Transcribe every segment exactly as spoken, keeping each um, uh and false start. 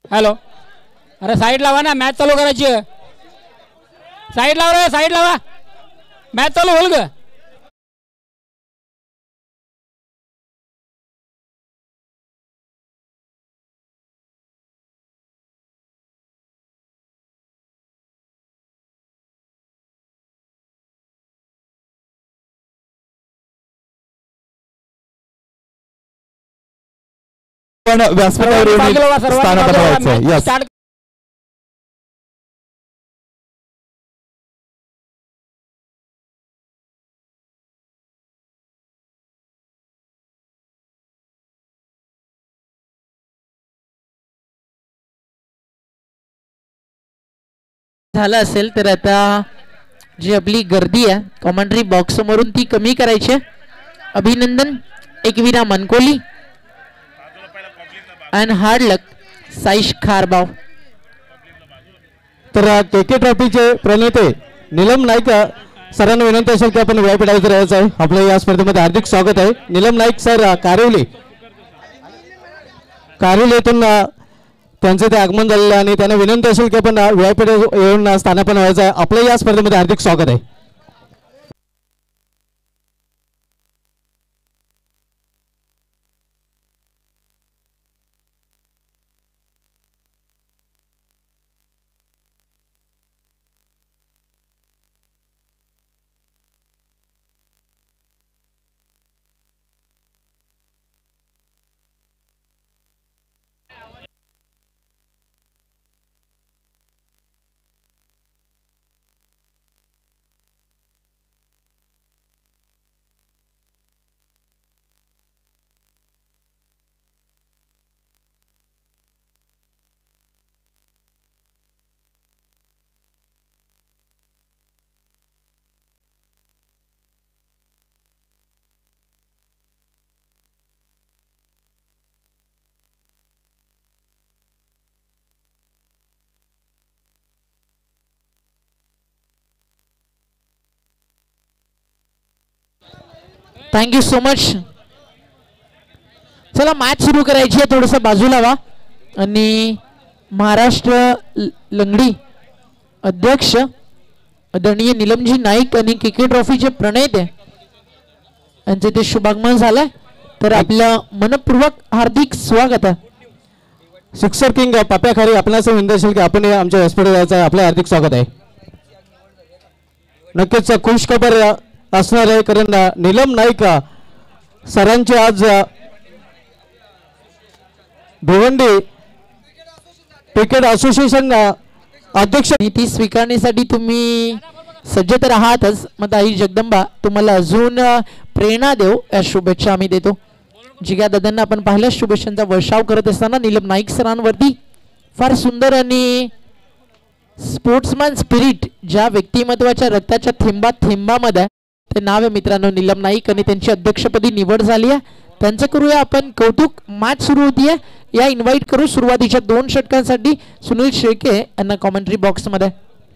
Hello, अरे side लावा ना, मॅच चालू करायची आहे. साईड लावा रे, साईड लावा, मॅच चालू होईल ग. पण व्यासपीठावर स्थान बनवायचं. यस, झालं असेल तर आता जी आपली गर्दी आहे कॉमेंट्री बॉक्स समोरून ती कमी करायची आहे. अभिनंदन Ekvira Mankoli and hard luck Saish Kharbav. तर केके ट्रॉफीचे प्रणेते नीलम नाईक सरांना विनंती असेल की आपण व्यासपीठावर राहायचं आहे. आपल्या या स्पर्धेमध्ये हार्दिक स्वागत आहे. नीलम नाईक सर कारिवली कारिवलीतून त्यांचे ते आगमन झालेलं आहे आणि त्यांना विनंती असेल की आपण व्यासपीठावर येऊन स्थानापन्न व्हायचं आहे. आपल्या या स्पर्धेमध्ये हार्दिक स्वागत आहे. Thank you so much. चला मॅच सुरू करायची आहे. थोडंसं बाजूला व्हा. आणि महाराष्ट्र लंगडी अध्यक्ष आदरणीय नीलमजी नाईक आणि केके ट्रॉफीचे प्रणेते यांचे ते शुभागमन झालंय. तर आपलं मनपूर्वक हार्दिक स्वागत आहे. सिक्सर किंग पाप्या खारी आपल्याला विनंती असेल की आपण आमच्या व्यासपीठावर जायचं आहे. आपलं हार्दिक स्वागत आहे. नक्कीच खुश खबर असणार आहे कारण नीलम नाईक सरांचे आज भिवंडी क्रिकेट असोसिएशन अध्यक्ष ती स्वीकारण्यासाठी तुम्ही सज्ज तर आहातच. मग आई जगदंबा तुम्हाला अजून प्रेरणा देऊ या शुभेच्छा आम्ही देतो. जिगा दादांना आपण पाहिलं शुभेच्छांचा वर्षाव करत असताना नीलम नाईक सरांवरती फार सुंदर आणि स्पोर्ट्समॅन स्पिरिट ज्या व्यक्तिमत्वाच्या रक्ताच्या थेंबात थेंबामध्ये ते नाव आहे मित्रांनो नीलम नाईक आणि त्यांची अध्यक्षपदी निवड झाली आहे. त्यांचं करूया आपण कौतुक. मॅच सुरू होतीये. या इन्व्हाइट करू सुरुवातीच्या दोन षटकांसाठी सुनील शेळके यांना कॉमेंट्री बॉक्स मध्ये.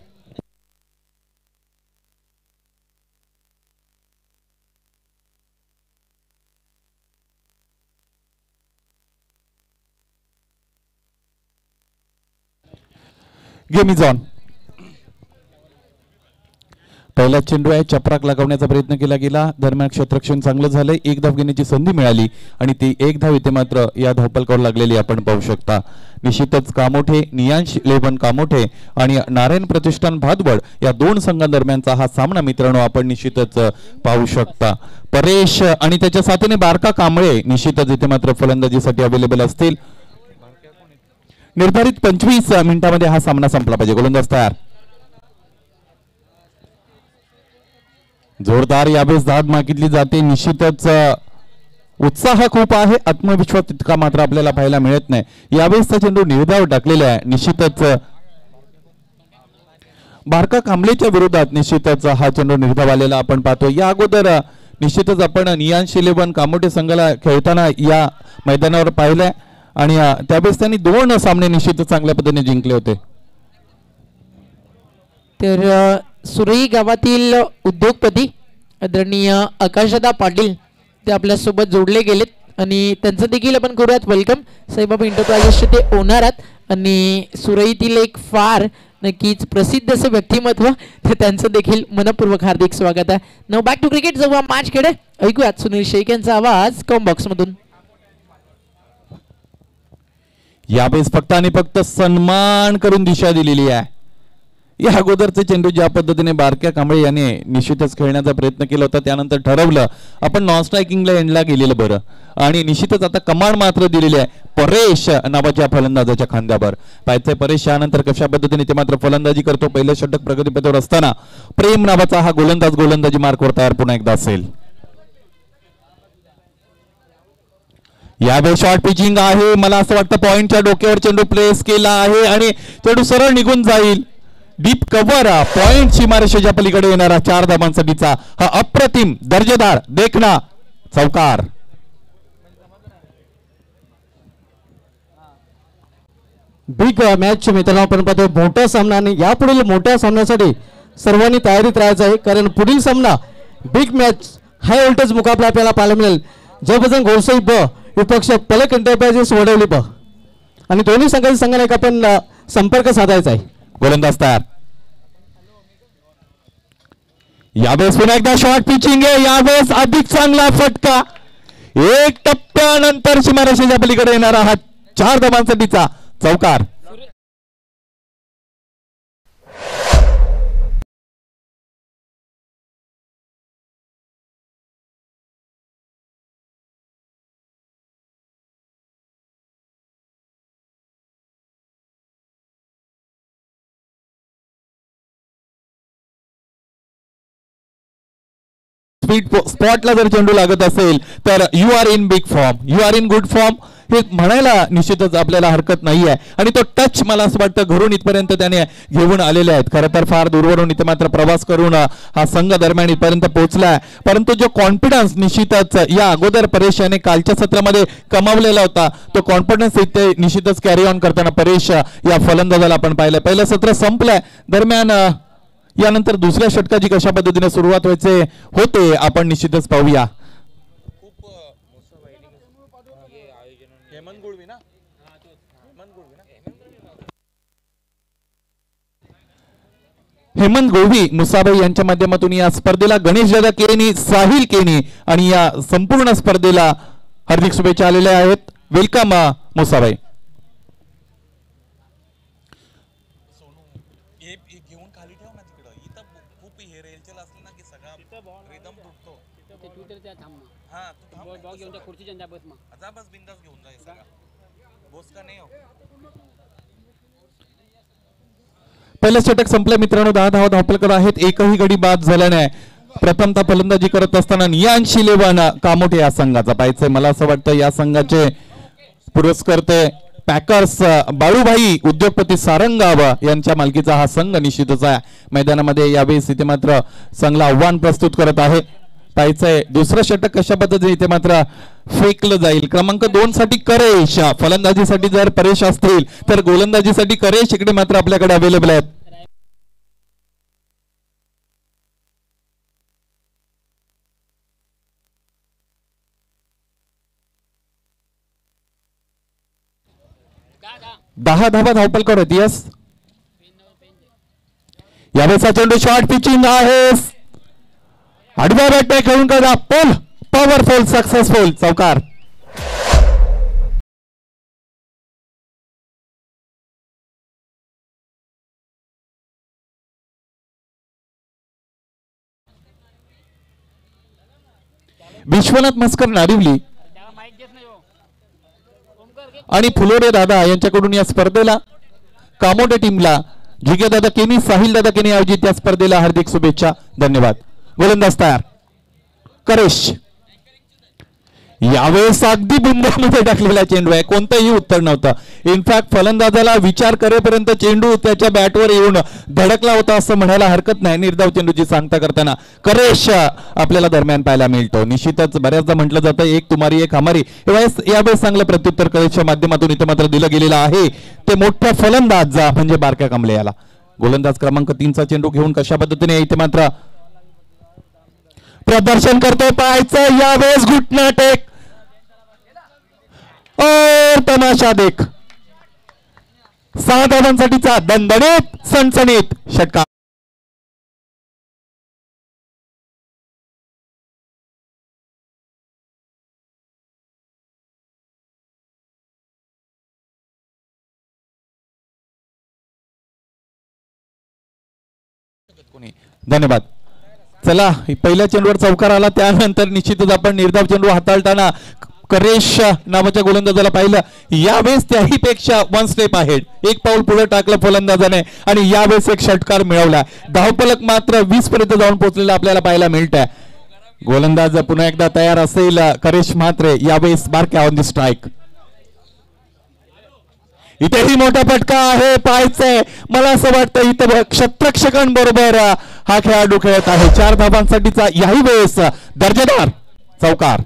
Game is on. पहिला चेंडू आहे चपराक लगावण्याचा प्रयत्न केला गेला. दरम्यान क्षेत्ररक्षण चांगलं झालंय. एक धाव घेण्याची संधी मिळाली आणि ती एक धाव इथे मात्र या धावपलकावर लागलेली आपण पाहू शकता. निश्चितच कामोठे नियांश इलेव्हन कामोठे आणि नारायण प्रतिष्ठान भादवड या दोन संघांदरम्यानचा हा सामना मित्रांनो आपण निश्चितच पाहू शकता. परेश आणि त्याच्या साथीने बारका कांबळे निश्चितच इथे मात्र फलंदाजीसाठी अवेलेबल असतील. निर्धारित पंचवीस मिनिटांमध्ये हा सामना संपला पाहिजे. गोलंदाज तयार. जोरदार यावेळेस धाड मागितली जाते. निश्चितच उत्साह खूप आहे. आत्मविश्वास तितका मात्र आपल्याला पाहायला मिळत नाही. यावेळेस चेंडू निर्धाव टाकलेला आहे. निश्चितच बारका कांबळेच्या विरोधात निश्चितच हा चेंडू निर्धाव आलेला आपण पाहतो. या अगोदर निश्चितच आपण नियांश इलेव्हन कामोठे संघाला खेळताना या मैदानावर पाहिलंय आणि त्यावेळेस त्यांनी दोन सामने निश्चितच चांगल्या पद्धतीने जिंकले होते. तर सुरई गावातील उद्योगपती आदरणीय आकाशदा पाटील ते आपल्यासोबत जोडले गेलेत आणि त्यांचं देखील आपण करूयात वेलकम. साईबाबा एंटरप्राइजेसचे ते ओनर आहेत आणि सुरईतील एक फार नक्कीच प्रसिद्ध असे व्यक्तिमत्व, तर त्यांचं देखील मनपूर्वक हार्दिक स्वागत आहे. नाव बॅक टू क्रिकेट जेव्हा मॅच खेळे ऐकूयात सुनील शेख यांचा आवाज कॉम बॉक्स मधून. यावेळेस फक्त आणि फक्त सन्मान करून दिशा दिलेली आहे. या अगोदरचे चेंडू ज्या पद्धतीने बारक्या कांबळे याने निश्चितच खेळण्याचा प्रयत्न केला होता, त्यानंतर ठरवलं आपण नॉन स्ट्रायकिंगला एंडला गेलेलं बरं आणि निश्चितच आता कमांड मात्र दिलेली आहे परेश नावाच्या फलंदाजाच्या खांद्यावर. पाहिजे परेश यानंतर कशा पद्धतीने ते मात्र फलंदाजी करतो. पहिलं षटक प्रगतीपथावर असताना प्रेम नावाचा हा गोलंदाज गोलंदाजी मार्कवर तयार पुन्हा एकदा असेल. यावेळी शॉर्ट पिचिंग आहे. मला असं वाटतं पॉइंटच्या डोक्यावर चेंडू प्लेस केला आहे आणि चेंडू सरळ निघून जाईल. डीप कव्हर पॉइंट सीमारेषेच्या पलीकडे येणारा चार धावांसाठीचा हा अप्रतिम दर्जेदार देखना चौकार. बिग मॅच मित्रांनो आपण पाहतो मोठा सामना आणि यापुढील मोठ्या सामन्यासाठी सर्वांनी तयारीत राहायचं आहे, कारण पुढील सामना बिग मॅच हाय व्होल्टेज मुकाबला आपल्याला पाहायला मिळेल. जबरदस्त गोसाई ब विपक्ष पलक एंटरप्राइजेस वडवली ब आणि दोन्ही संघाच्या संघाने एक आपण संपर्क साधायचा आहे. गोलंदाज तयार. यावेळेस पुन्हा एकदा शॉर्ट पिचिंग आहे. यावेळेस अधिक चांगला फटका. एक टप्प्यानंतर सीमारेषेच्या पलीकडे येणारा हा चार धावांसाठीचा चौकार. स्पॉटला जर चेंडू लागत असेल तर you are in big form, you are in good form हे म्हणायला निश्चितच आपल्याला हरकत नाही आहे. आणि तो टच मला असं वाटतं घरून इथपर्यंत त्याने घेऊन आलेले आहेत. खरं तर फार दूरवरून इथे मात्र प्रवास करून हा संघ दरम्यान इथपर्यंत पोहोचलाय, परंतु जो कॉन्फिडन्स निश्चितच या अगोदर परेश याने कालच्या सत्रामध्ये कमावलेला होता तो कॉन्फिडन्स इथे निश्चितच कॅरी ऑन करताना परेश या फलंदाजाला आपण पाहिलं. पहिलं सत्र संपलंय. दरम्यान यानंतर दुसऱ्या षटकाची कशा पद्धतीने सुरुवात व्हायचे होते आपण निश्चितच पाहूया. हेमंत गोळवी मुसाबाई यांच्या माध्यमातून या स्पर्धेला गणेश दादा केनी, साहिल केनी आणि या संपूर्ण स्पर्धेला हार्दिक शुभेच्छा आलेल्या आहेत. वेलकम मुसाबाई. पहिलं षटक संपलं मित्रांनो. दहा धावा धावपलकर आहेत. एकही गडी बाद झाला नाही. प्रथमतः फलंदाजी करत असताना नियान शिलेवान कामोठे या संघाचा पाहिजे. मला असं वाटतं या संघाचे पुरस्कर्ते पॅकर्स बाळूभाई उद्योगपती सारंगाव यांच्या मालकीचा हा संघ निश्चितच आहे. मैदानामध्ये यावेळेस इथे मात्र संघाला आव्हान प्रस्तुत करत आहे. पाहायचंय दुसरं षटक कशा पद्धतीने इथे मात्र फेकलं जाईल. क्रमांक दोन साठी करेश, फलंदाजीसाठी जर परेश असतील तर गोलंदाजीसाठी करेश इकडे मात्र आपल्याकडे अवेलेबल आहेत. दहा धावा धावपलकर आहेत. यस यावेळेस चेंडू शॉर्ट पिचिंग आहे. आडव्या बॅटने खेळून करा पोल पॉवरफुल सक्सेसफुल चौकार. विश्वनाथ मस्कर नारिवली आणि फुलोरे दादा यांच्याकडून या स्पर्धेला कामोडे टीमला जिगे दादा केनी, साहिल दादा केनी आयोजित या स्पर्धेला हार्दिक शुभेच्छा. धन्यवाद. गोलंदाज तयार. करेश यावेळेस अगदी बुंद्यामध्ये टाकलेला चेंडू आहे. कोणतंही उत्तर नव्हतं. इनफॅक्ट फलंदाजाला विचार करेपर्यंत चेंडू त्याच्या बॅटवर येऊन धडकला होता असं म्हणायला हरकत नाही. निर्धाव चेंडूची सांगता करताना करेश आपल्याला दरम्यान पाहायला मिळतो. निश्चितच बऱ्याचदा म्हटलं जातं एक तुमारी एक हमारी. यावेळेस चांगलं प्रत्युत्तर करेशच्या माध्यमातून इथे मात्र दिलं गेलेलं आहे. ते मोठा फलंदाज म्हणजे बारक्या कांबळे याला. गोलंदाज क्रमांक तीनचा चेंडू घेऊन कशा पद्धतीने इथे मात्र प्रदर्शन करतोय. पाहायचं यावेळेस घुटना टेक और तमाशा देख. सहा धावांसाठीचा दणदणीत सणसणीत षटकार. धन्यवाद. चला पहिल्या चेंडूवर चौकार आला, त्यानंतर निश्चितच आपण निर्धाव चेंडू हाताळताना करेश नावाच्या गोलंदाजाला पाहिलं. यावेळेस त्याही पेक्षा वन स्टेप आहे, एक पाऊल पुढे टाकलं फलंदाजाने आणि यावेळेस एक षटकार मिळवला. धावफलक मात्र वीस पर्यंत जाऊन पोहोचलेला आपल्याला पाहायला मिळत आहे. गोलंदाज पुन्हा एकदा तयार असेल. करेश मात्र यावेळेस बारक्या ऑन दी स्ट्राईक. इथेही मोठा फटका आहे, पाहायचंय. मला असं वाटतं इथं क्षेत्ररक्षकांबरोबर हा खेळाडू खेळत आहे. चार धावांसाठीचा याही वेळेस दर्जेदार चौकार.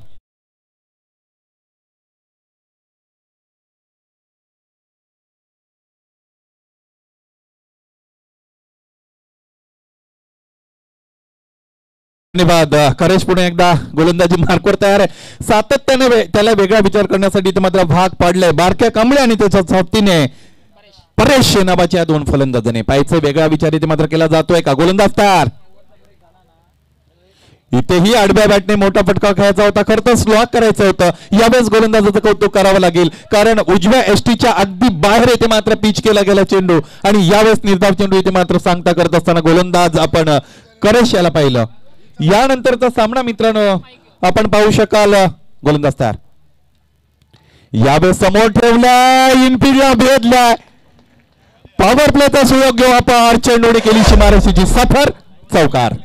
धन्यवाद. करेश पुणे एकदा गोलंदाजी मार्कवर तयार आहे. सातत्याने वे, त्याला वेगळा विचार करण्यासाठी ते मात्र भाग पाडलाय. बारक्या कांबळे आणि त्याच्या साथीने परेश नावाच्या दोन फलंदाजाने पाहायचं वेगळा विचार इथे मात्र केला जातोय का. गोलंदाज तयार. इथेही आडव्या बॅटने मोठा फटका खेळायचा होता, खरं तर स्लॉक करायचं होतं. यावेळेस गोलंदाजाचं कौतुक करावं लागेल, कारण उजव्या एसटीच्या अगदी बाहेर इथे मात्र पिच केला गेला चेंडू आणि यावेळेस निर्धाव चेंडू इथे मात्र सांगता करत असताना गोलंदाज आपण करेश याला पाहिलं. यानंतरचा सामना मित्रांनो आपण पाहू शकाल. गोलंदाज तयार. यावेळेस समोर ठेवला, इनफिल्डला भेदलाय. पॉवर प्लेचा सुयोग्य वापर, चेंडूने केली शिमारशीची सफर. चौकार.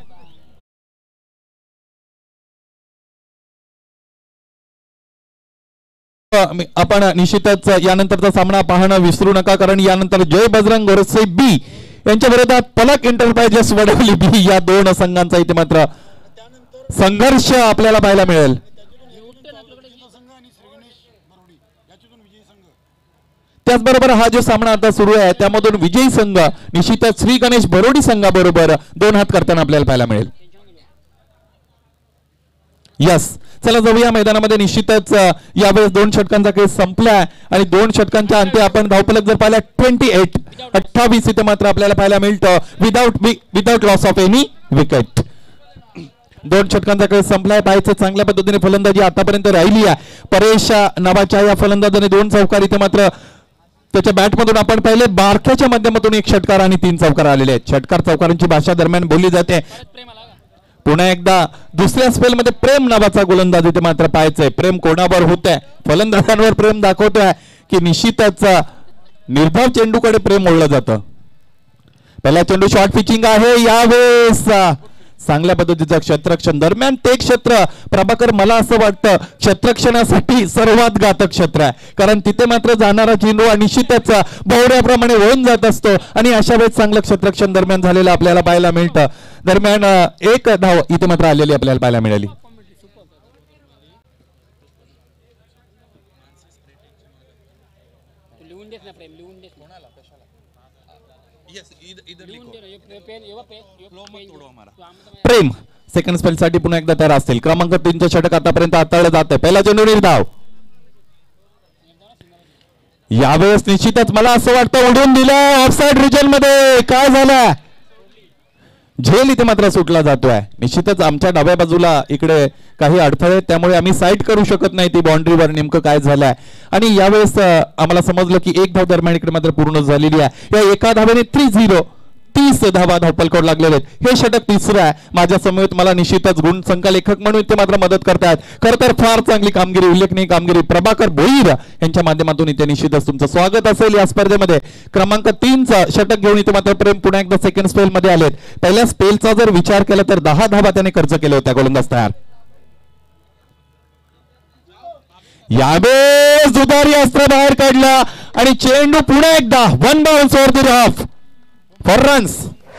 आपण निश्चितच यानंतरचा सामना पाहणं विसरू नका, कारण यानंतर जय बजरंग गोरसे बी यांच्या विरोधात पलक एंटरप्राइजेस वडवली बी या दोन संघांचा इथे मात्र संघर्ष आपल्याला पाहायला मिळेल. त्याचबरोबर हा जो सामना आता सुरू आहे त्यामधून विजयी संघ निश्चितच श्री गणेश बरोडी संघाबरोबर दोन हात करताना आपल्याला पाहायला मिळेल. यस, चला जाऊया मैदानामध्ये. निश्चितच यावेळेस दोन षटकांचा खेळ संपलाय आणि दोन षटकांच्या अंती आपण धावफलक जर पाहिला ट्वेंटी एट अठ्ठावीस इथे मात्र आपल्याला पाहायला मिळतं without without loss of any wicket. दोन षटकांचा खेळ संपलाय. पाहायचं चांगल्या पद्धतीने फलंदाजी आतापर्यंत राहिली आहे. परेश नावाच्या या फलंदाजाने दोन चौकार इथे मात्र त्याच्या बॅटमधून आपण पाहिले. बारक्याच्या माध्यमातून एक षटकार आणि तीन चौकार आलेले आहेत. षटकार चौकारांची भाषा दरम्यान बोलली जाते. पुन्हा एकदा दुसऱ्या स्पेलमध्ये प्रेम नावाचा गोलंदाज इथे मात्र पाहायचंय. प्रेम कोणावर होत आहे, फलंदाजांवर प्रेम दाखवतोय की निश्चितच निर्धाव चेंडूकडे प्रेम ओढलं जातं. पहिला चेंडू शॉर्ट पिचिंग आहे. यावेळेस चांगल्या पद्धतीचं क्षेत्ररक्षण. दरम्यान ते क्षेत्र प्रभाकर मला असं वाटतं क्षेत्ररक्षणासाठी सर्वात घातक क्षेत्र आहे, कारण तिथे मात्र जाणारा चेंडू निश्चितच भोवऱ्याप्रमाणे होऊन जात असतो आणि अशा वेळेस चांगलं क्षेत्ररक्षण दरम्यान झालेलं आपल्याला पाहायला मिळतं. दरम्यान एक धाव इथे मात्र आलेली आपल्याला पाहायला मिळाली. प्रेम सेकंड स्पेल साठी पुन्हा एकदा तयार असतील. क्रमांक तीनचं षटक आतापर्यंत हाताळलं जात आहे. पहिला चेंडू निर्धाव. यावेळेस निश्चितच मला असं वाटतं उडून दिलं ऑफसाइड रिजन मध्ये. काय झालं, झेल इथे मात्र सुटला जातोय. निश्चितच आमच्या डाव्या बाजूला इकडे काही अडथळे, त्यामुळे आम्ही साईट करू शकत नाही ती बाउंड्रीवर नेमकं काय झालंय. आणि यावेळेस आम्हाला समजलं की एक धाव दरम्यान इकडे मात्र पूर्ण झालेली आहे. या एका धावेने थ्री झिरो तीस धावा धावपलकोड लागलेले आहेत. हे षटक तिसरं आहे. माझ्या समवेत मला निश्चितच गुण संख्यालेखक म्हणून इथे मात्र मदत करतात. खरं तर फार चांगली कामगिरी, उल्लेखनीय कामगिरी प्रभाकर भोईर यांच्या माध्यमातून इथे निश्चितच तुमचं स्वागत असेल या स्पर्धेमध्ये. क्रमांक तीनचा षटक घेऊन इथे मात्र प्रेम पुन्हा एकदा सेकंड स्पेल मध्ये आलेत. पहिल्या स्पेलचा जर विचार केला तर दहा धावा त्याने खर्च केल्या होत्या. गोलंदाज तयार. यावेळेस दुधारी अस्त्र बाहेर काढला आणि चेंडू पुन्हा एकदा one bounce over the rough four runs.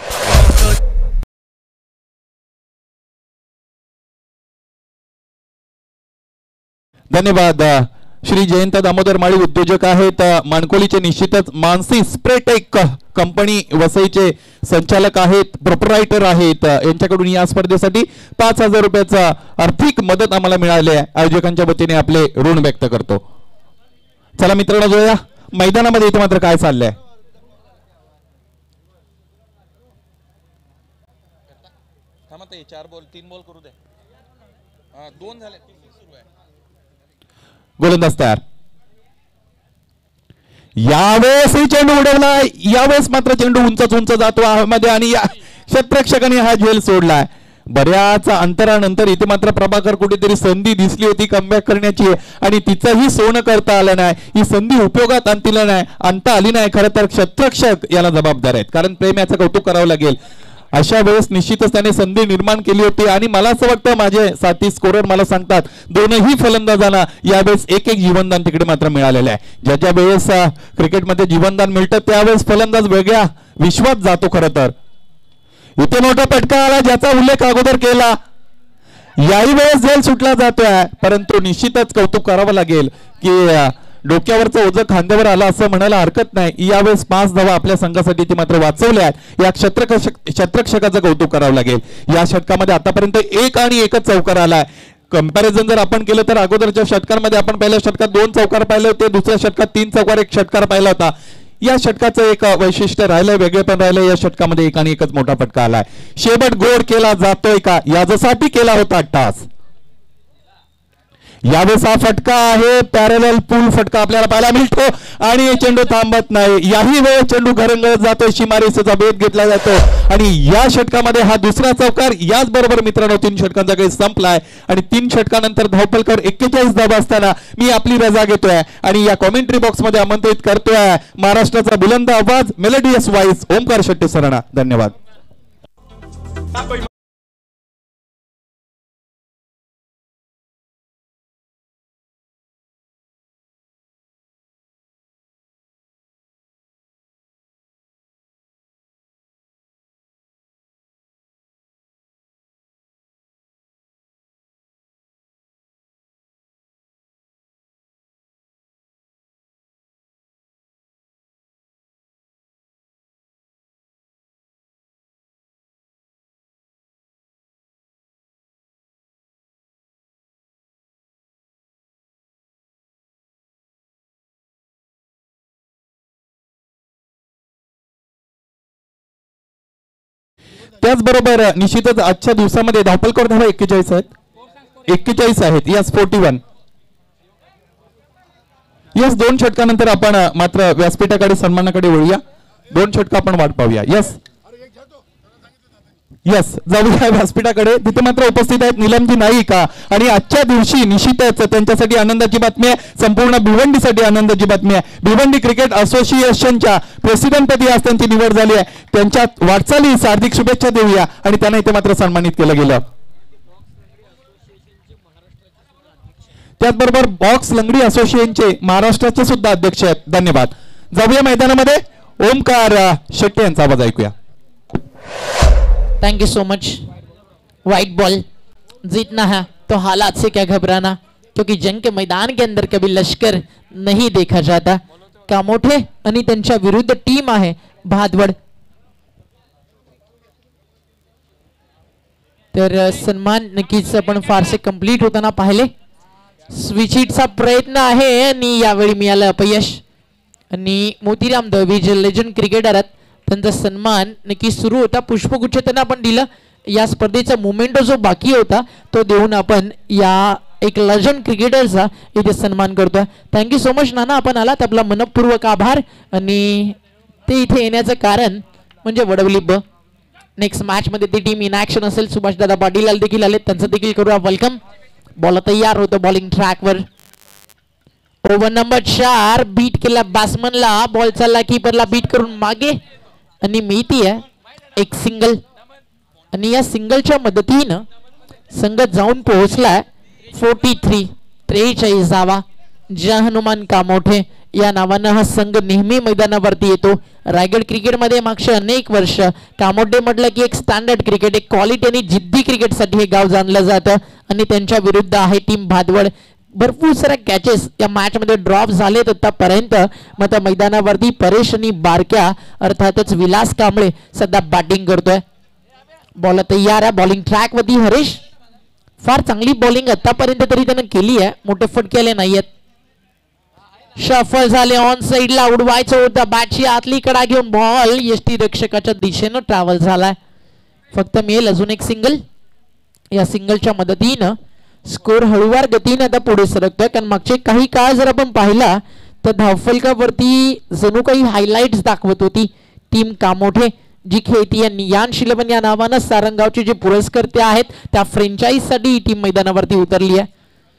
धन्यवाद. श्री जयंत दामोदर माळी उद्योजक आहेत माणकोलीचे. निश्चितच मानसी स्प्रेटेक कंपनी वसईचे संचालक आहेत, प्रोप्रायटर आहेत. यांच्याकडून या स्पर्धेसाठी पाच हजार रुपयाचा आर्थिक मदत आम्हाला मिळाली आहे. आयोजकांच्या वतीने आपले ऋण व्यक्त करतो. चला मित्रांनो जाऊया मैदानामध्ये. इथे मात्र काय चाललंय थांबा ते चार बॉल तीन बॉल करू दे. हा दोन झाले सुरू आहे. गोलंदाज तयार. यावेळेस चेंडू उडवला. यावेळेस मात्र चेंडू उंचच उंच जातो मध्ये आणि या क्षेत्ररक्षकाने हा झेल सोडलाय. बऱ्याच अंतरानंतर इथे मात्र प्रभाकर कुठेतरी संधी दिसली होती कमबॅक करण्याची आणि तिचंही सोनं करता आलं नाही. ही संधी उपयोगात आणता नाही आणता आली नाही. खरं तर क्षेत्ररक्षक याला जबाबदार आहेत कारण प्रेम याचं कौतुक करावं लागेल. अशा वेळेस निश्चितच त्याने संधी निर्माण केली होती आणि मला असं वाटतं माझे साथी स्कोरर मला सांगतात दोनही फलंदाजांना यावेळेस एक एक जीवनदान तिकडे मात्र मिळालेलं आहे. ज्या ज्या वेळेस क्रिकेटमध्ये जीवनदान मिळतं त्यावेळेस फलंदाज वेगळ्या विश्वात जातो. खरं तर इथे मोठा फटका आला ज्याचा उल्लेख अगोदर केला. याही वेळेस झेल सुटला जातोय परंतु निश्चितच कौतुक करावं लागेल की डोक्यावरचं ओझं खांद्यावर आलं असं म्हणायला हरकत नाही. यावेळेस पाच धावा आपल्या संघासाठी ते मात्र वाचवल्या आहेत. या क्षेत्ररक्षक क्षेत्ररक्षकाचं कौतुक करावं लागेल. या षटकामध्ये आतापर्यंत एक आणि एकच चौकार आलाय. कंपॅरिझन जर आपण केलं तर अगोदरच्या षटकांमध्ये आपण पहिल्या षटकात दोन चौकार पाहिले होते. दुसऱ्या षटकात तीन चौकार एक षटकार पाहिला होता. या षटकाचं एक वैशिष्ट्य राहिलंय वेगळे पण राहिलंय. या षटकामध्ये एक आणि एकच मोठा फटका आलाय. शेवट गोड केला जातोय का याच्यासाठी केला होता टास. यावेळेस हा फटका आहे पॅरलल पूल फटका आपल्याला पाहायला मिळतो आणि चेंडू थांबत नाही. याही वेळेस चेंडू घरंगळत जातो. सीमारेषेचा भेद घेतला जातो आणि या षटकामध्ये हा दुसरा चौकार. याच बरोबर मित्रांनो तीन षटकांचा काही संपलाय आणि तीन षटकानंतर धावपलकर एक्केचाळीस धावा असताना मी आपली रजा घेतोय आणि या कॉमेंट्री बॉक्स मध्ये आमंत्रित करतोय महाराष्ट्राचा बुलंद आवाज मेलोडियस व्हॉइस ओमकार शेट्टी सरांना. धन्यवाद. त्याचबरोबर निश्चितच आजच्या दिवसामध्ये धावपलकर धावा एक्केचाळीस आहेत. एक्केचाळीस आहेत. Yes forty one. यस दोन षटकानंतर आपण मात्र व्यासपीठाकडे सन्मानाकडे वळूया. दोन षटक आपण वाट पाहूया. यस यस जाऊया व्यासपीठाकडे. तिथे मात्र उपस्थित आहेत नीलमजी नाईका आणि आजच्या दिवशी निश्चितच त्यांच्यासाठी आनंदाची बातमी आहे. संपूर्ण भिवंडीसाठी आनंदाची बातमी आहे. भिवंडी क्रिकेट असोसिएशनच्या प्रेसिडेंटपदी आज त्यांची निवड झाली आहे. त्यांच्या वाटचालीस हार्दिक शुभेच्छा देऊया आणि त्यांना इथे मात्र सन्मानित केलं गेलं. त्याचबरोबर बॉक्स लंगडी असोसिएशनचे महाराष्ट्राचे सुद्धा अध्यक्ष आहेत. धन्यवाद. जाऊया मैदानामध्ये. ओमकार शेट्टी यांचा आवाज ऐकूया. Thank you so much. White ball जीतना है तो हालात से क्या घबराना, क्योंकि जंग के मैदान के अंदर कभी लश्कर नहीं देखा जाता. कामोठे आणि त्यांच्या विरुद्ध टीम आहे भादवड. तर सन्मान नक्कीच आपण फारसे कंप्लीट होताना पाहिले. स्विचिटचा प्रयत्न आहे आणि यावेळी मिळालं अपयश. आणि मोतीराम दळवी जे लेजंड क्रिकेटर आहेत त्यांचा सन्मान नक्की सुरू होता. पुष्पगुच्छ त्यांना आपण दिलं. या स्पर्धेचा मोमेंटो जो बाकी होता तो देऊन आपण या एक लेजंड क्रिकेटरचा इथे सन्मान करतोय. थँक्यू सो मच नाना, आपण आलात. आपला मनपूर्वक आभार. आणि ते इथे येण्याचं कारण म्हणजे वडवली ब. नेक्स्ट मॅच मध्ये ती टीम इन ऍक्शन असेल. सुभाष दादा पाटील देखील आले, त्यांचं देखील करूया वेलकम. बॉल तयार होतो बॉलिंग ट्रॅकवर. ओव्हर नंबर चार बीट केला बॅट्समनला. बॉल चालला कीपरला बीट करून मागे आणि मिळती आहे एक सिंगल. आणि या सिंगलच्या मदतीनं संघ जाऊन पोहोचलाय फोर्टी थ्री त्रेचाळीस धावा. जय हनुमान कामोठे या नावानं हा संघ नेहमी मैदानावरती येतो. रायगड क्रिकेटमध्ये मागच्या अनेक वर्ष कामोठे म्हटलं की एक स्टँडर्ड क्रिकेट, एक क्वालिटी आणि जिद्दी क्रिकेटसाठी हे गाव जाणलं जातं. आणि त्यांच्या विरुद्ध आहे टीम भादवड. भरपूर साऱ्या कॅचेस या मॅच मध्ये ड्रॉप झालेत आतापर्यंत. मग त्या मैदानावरती परेश आणि बारक्या अर्थातच विलास कांबळे सध्या बॅटिंग करतोय. बॉल तयार आहे बॉलिंग ट्रॅक वरती. हरीश फार चांगली बॉलिंग आतापर्यंत तरी त्यानं केली आहे. मोठे फटके आले नाहीयेत. शफल झाले ऑन साइडला. उडवायचं होतं बॅटची आतली कडा घेऊन. बॉल यष्टी रक्षकाच्या दिशेनं ट्रॅव्हल झालाय. फक्त मिळेल अजून एक सिंगल. या सिंगलच्या मदतीनं स्कोर हळूवार गतीने आता पुढे सरकतोय. कारण मागचे काही काळ जर आपण पाहिला तर धावफलकावरती जणू काही हायलाइट्स दाखवत होती टीम कामोठे जी खेळती. आणि यान इलेव्हन या नावानं सारंगावचे जे पुरस्कर्ते आहेत त्या फ्रँचाइज साठी ही टीम मैदानावरती उतरली आहे.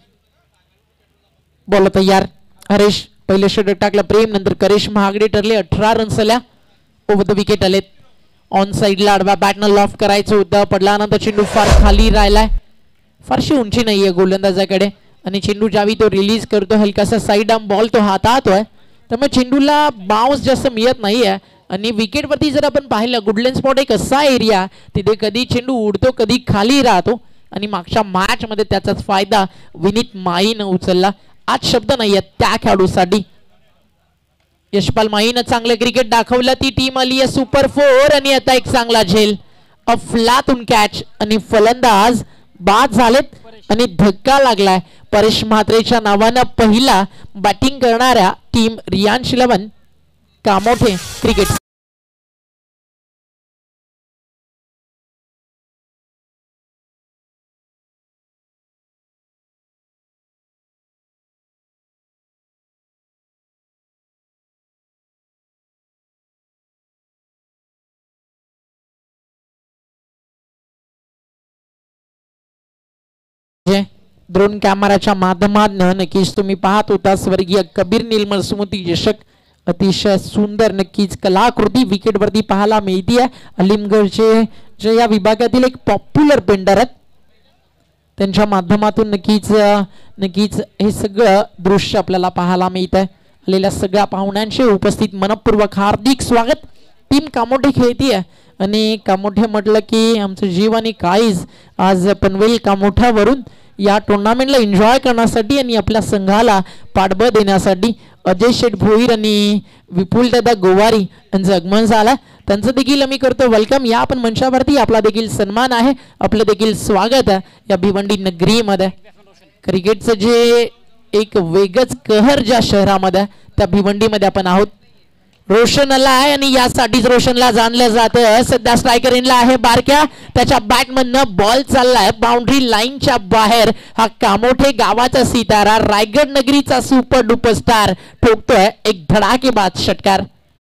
बॉल तयार. हरेश पहिले षटक टाकला प्रेम, नंतर करेश महागडे ठरले. अठरा रन्स आल्या. ओव्हर द विकेट आलेत. ऑन साइडला आडवा बॅटनं लॉफ्ट करायचं होतं. पडल्यानंतर चेंडू फार खाली राहिलाय. फारशी उंची नाहीये गोलंदाजाकडे आणि चेंडू ज्यावेळी तो रिलीज करतो हलकासा साईड आर्म बॉल तो हाताळतोय त्यामुळे चेंडूला बाउन्स जास्त मिळत नाहीये. आणि विकेटवरती जर आपण पाहिलं गुडलँड स्पॉट एक असा एरिया तिथे कधी चेंडू उडतो कधी खाली राहतो आणि मागच्या मॅच मध्ये त्याचाच फायदा विनीत माईनं उचलला. आज शब्द नाही आहेत त्या खेळाडूसाठी. यशपाल माईनं चांगलं क्रिकेट दाखवलं. ती टीम आली आहे सुपर फोर आणि आता एक चांगला झेल अफलातून कॅच आणि फलंदाज बाद झालेत आणि धक्का लागलाय परेश म्हात्रेच्या नावानं. पहिला बॅटिंग करणाऱ्या team Riyansh eleven Kamothe cricket. Drone कॅमेराच्या माध्यमातून नक्कीच तुम्ही पाहत होता स्वर्गीय कबीर निर्मल स्मृती चषक. अतिशय सुंदर नक्कीच कलाकृती विकेटवरती पाहायला मिळते आहे. अलीमगडचे जे या विभागातील एक पॉप्युलर पेंडर आहेत त्यांच्या माध्यमातून नक्कीच नक्कीच हे सगळं दृश्य आपल्याला पाहायला मिळत आहे. आलेल्या सगळ्या पाहुण्यांचे उपस्थित मनपूर्वक हार्दिक स्वागत. टीम कामोठे खेळती आहे आणि कामोठे म्हटलं की आमचं जीव आणि काळीज आज पनवेल कामोठ्यावरून या टुर्नामेंटला एन्जॉय करण्यासाठी आणि आपल्या संघाला पाठबळ देण्यासाठी अजय शेठ भोईर आणि विपुल दादा गोवारी यांचं आगमन झालं. त्यांचं देखील आम्ही करतो वेलकम. या आपण मंचावरती आपला देखील सन्मान आहे आपलं देखील स्वागत आहे या भिवंडी नगरीमध्ये. क्रिकेटचं जे एक वेगळंच कहर ज्या शहरामध्ये त्या भिवंडीमध्ये आपण आहोत. रोशन आला आहे आणि यासाठीच रोशनला जाणलं जातं. सध्या स्ट्रायकर इनला आहे बारक्या. त्याच्या बॅटमधनं बॉल चाललाय बाउंड्री लाईनच्या बाहेर. हा कामोठे गावाचा सितारा रायगड नगरीचा सुपर डुपर स्टार ठोकतोय एक धडाकेबाज षटकार.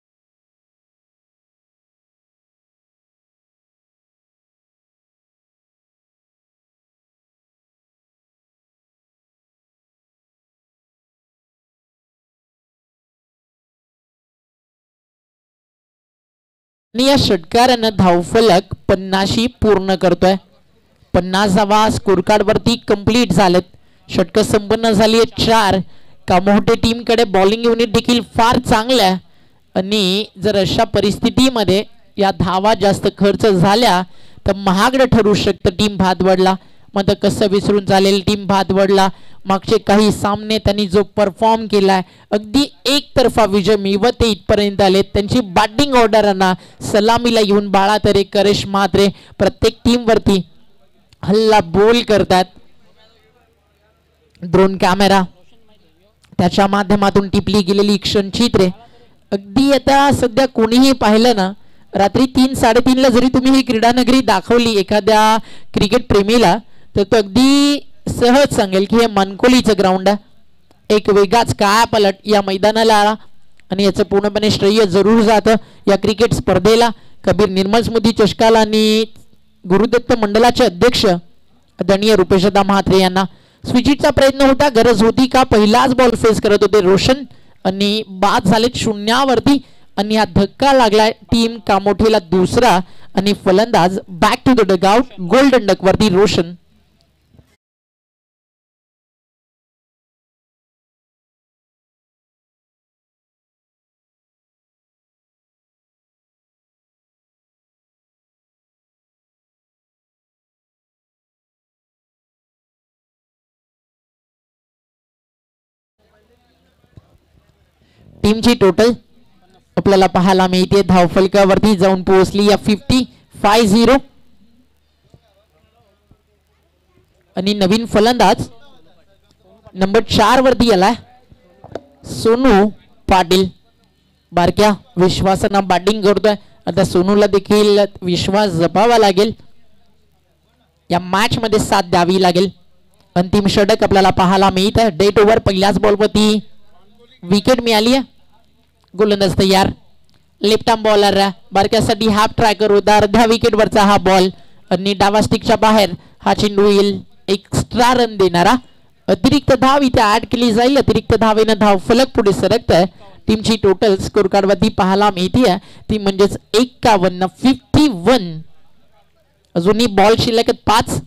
आणि या षटकारानं धावफलक पन्नाशी पूर्ण करतोय. पन्नासावा स्कोर कार्ड वरती कंप्लीट झालेत. षटक संपन्न झाली चार. कामोठे टीम कडे बॉलिंग युनिट देखील फार चांगलं आहे आणि जर अशा परिस्थितीमध्ये या धावा जास्त खर्च झाल्या तर महागडं ठरू शकतं टीम भातवडला. मग कसं विसरून चालेल टीम भातवडला मागचे काही सामने त्यांनी जो परफॉर्म केलाय अगदी एकतर्फा विजय मिळवत इथपर्यंत आले. त्यांची बॅटिंग ऑर्डरांना सलामीला येऊन बाळा तरे करेश म्हात्रे प्रत्येक टीम वरती हल्ला बोल करतात. ड्रोन कॅमेरा त्याच्या माध्यमातून टिपली गेलेली क्षणचित्रे अगदी आता सध्या कोणीही पाहिलं ना रात्री तीन साडेतीन ला जरी तुम्ही ही क्रीडा नगरी दाखवली एखाद्या क्रिकेट प्रेमीला तर तो अगदी सहज सांगेल की हे मनकोलीचं ग्राउंड आहे. एक वेगाच काय पलट या मैदानाला आला आणि याचं पूर्णपणे श्रेय जरूर जातं या क्रिकेट स्पर्धेला. कबीर निर्मल स्मृती चषकाला आणि गुरुदत्त मंडळाचे अध्यक्ष आदरणीय रुपेशदा म्हात्रे यांना. स्विचिटचा प्रयत्न होता गरज होती का. पहिलाच बॉल फेस करत होते रोशन आणि बाद झालेत शून्यावरती आणि हा धक्का लागलाय टीम कामोठेला दुसरा आणि फलंदाज back to the dugout golden duck वरती रोशन. टीमची टोटल आपल्याला पाहायला मिळते धावफलकावरती जाऊन पोहोचली या फिफ्टी फाय झिरो आणि नवीन फलंदाज नंबर चार वरती आलाय सोनू पाटील. बारक्या विश्वासानं बॅटिंग करतोय आता सोनूला देखील विश्वास जपावा लागेल, या मॅच मध्ये साथ द्यावी लागेल. अंतिम षटक आपल्याला पाहायला मिळत आहे. डेट ओव्हर पहिल्याच बॉलवरती विकेट मिळाली आहे. गोलंदाज तयार, लेफ्ट आर्म बॉलर बारक्यासाठी हाफ ट्राय करू होता. अर्ध्या विकेट वरचा हा बॉल आणि डावा स्टिकच्या बाहेर हा चेंडू येईल. एक्स्ट्रा रन देणारा अतिरिक्त धाव इथे ऍड केली जाईल. अतिरिक्त धावेनं धाव फलक पुढे सरकत आहे. टीमची टोटल स्कोर कार्ड वरती पाहायला मिळते ती म्हणजेच एक्कावन्न फिफ्टी वन. अजूनही बॉल शिल्लक पाच.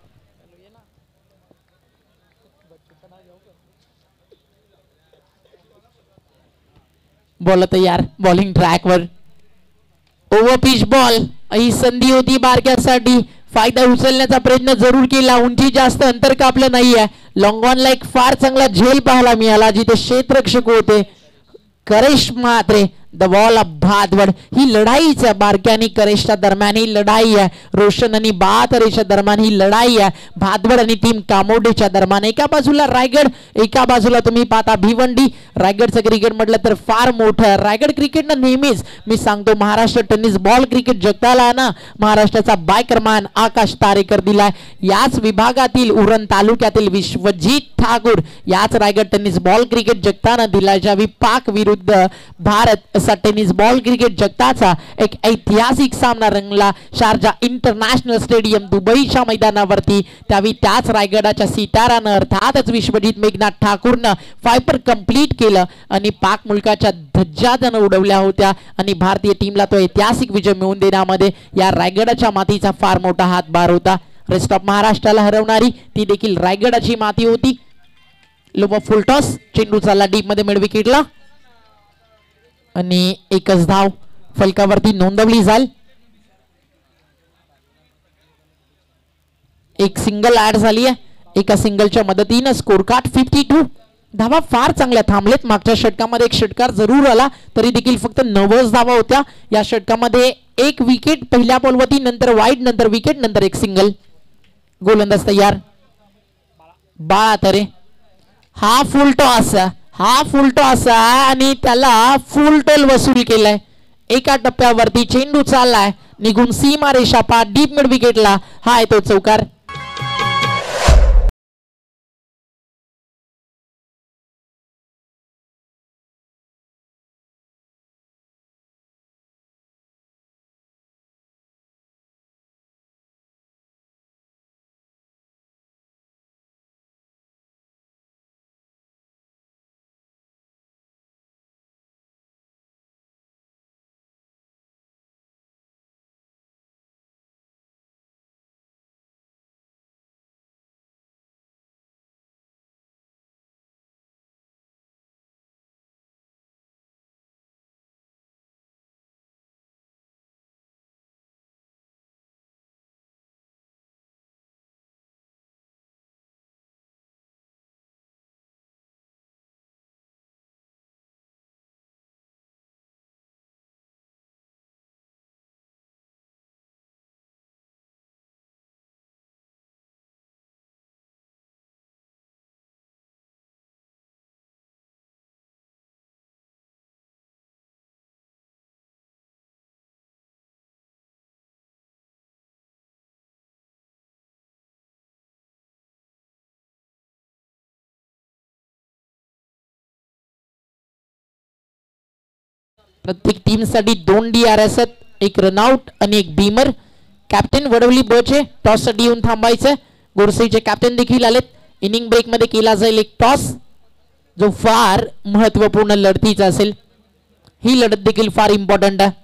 बॉल तयार, बॉलिंग ट्रॅकवर, ओव्हर पिच बॉल. ही संधी होती बारक्यासाठी, फायदा उचलण्याचा प्रयत्न जरूर केला. उंची जास्त अंतर कापलं नाहीये. लॉंग ऑन ला एक फार चांगला झेल पाहायला मिळाला जिथे क्षेत्ररक्षक होते. Karesh Matre the ball off Bhadwad. ही लढाईच आहे बारक्या आणि करेशच्या दरम्यान. ही लढाई आहे रोशन आणि बातरेच्या दरम्यान. ही लढाई आहे भादवड आणि टीम कामोडेच्या दरम्यान. एका बाजूला रायगड, एका बाजूला तुम्ही पाहता भिवंडी. रायगडचं क्रिकेट म्हटलं तर फार मोठं. रायगड क्रिकेटनं नेहमीच मी सांगतो महाराष्ट्र टेनिस बॉल क्रिकेट जगताला ना महाराष्ट्राचा बायकरमान आकाश तारेकर दिलाय. याच विभागातील उरण तालुक्यातील विश्वजित ठाकूर याच रायगड टेनिस बॉल क्रिकेट जगताना दिलाय. ज्यावेळी पाक विरुद्ध भारत असा टेनिस बॉल क्रिकेट जगताचा एक ऐतिहासिक सामना रंगला शारजा इंटरनॅशनल स्टेडियम दुबईच्या मैदानावरती. त्यावेळी त्याच रायगडाच्या सितारानं अर्थातच विश्वजित मेघनाथ ठाकूरनं फायपर कंप्लीट केलं आणि पाक मुलकाच्या धज्जा त्यानं उडवल्या होत्या आणि भारतीय टीमला तो ऐतिहासिक विजय मिळवून देण्यामध्ये या रायगडाच्या मातीचा फार मोठा हातभार होता. रेस्ट ऑफ महाराष्ट्राला हरवणारी ती देखील रायगडाची माती होती. लोबो फुल टॉस, चेंडू चालला डीप मध्ये मिड विकेटला आणि एकच धाव फलकावरती नोंदवली जाईल. एक सिंगल ऍड झाली आहे. एका सिंगलच्या मदतीनं स्कोर कार्ड फिफ्टी टू. धावा फार चांगल्या थांबलेत. मागच्या षटकामध्ये एक षटकार जरूर आला तरी देखील फक्त नव्वद धावा होत्या. या षटकामध्ये एक विकेट पहिल्या बॉलवरती, नंतर वाईड, नंतर विकेट, नंतर एक सिंगल. गोलंदाज तयार, बाळा तरे. हा फुल टॉस, हा फुल टॉस आणि त्याला फुल टोल वसूल केलाय. एका टप्प्यावरती चेंडू चाललाय निघून सीमा रेषा पार डीप मिड विकेटला. हा आहे तो चौकार. प्रत्येक टीम साठी दोन डी आर एस, एक रनआउट आणि एक बीमर. कॅप्टन वडवली बचे टॉस साठी येऊन थांबायचं. गोरसेचे कॅप्टन देखील आलेत. इनिंग ब्रेक मध्ये केला जाईल एक टॉस जो फार महत्वपूर्ण लढतीचा असेल. ही लढत देखील फार इम्पॉर्टंट आहे.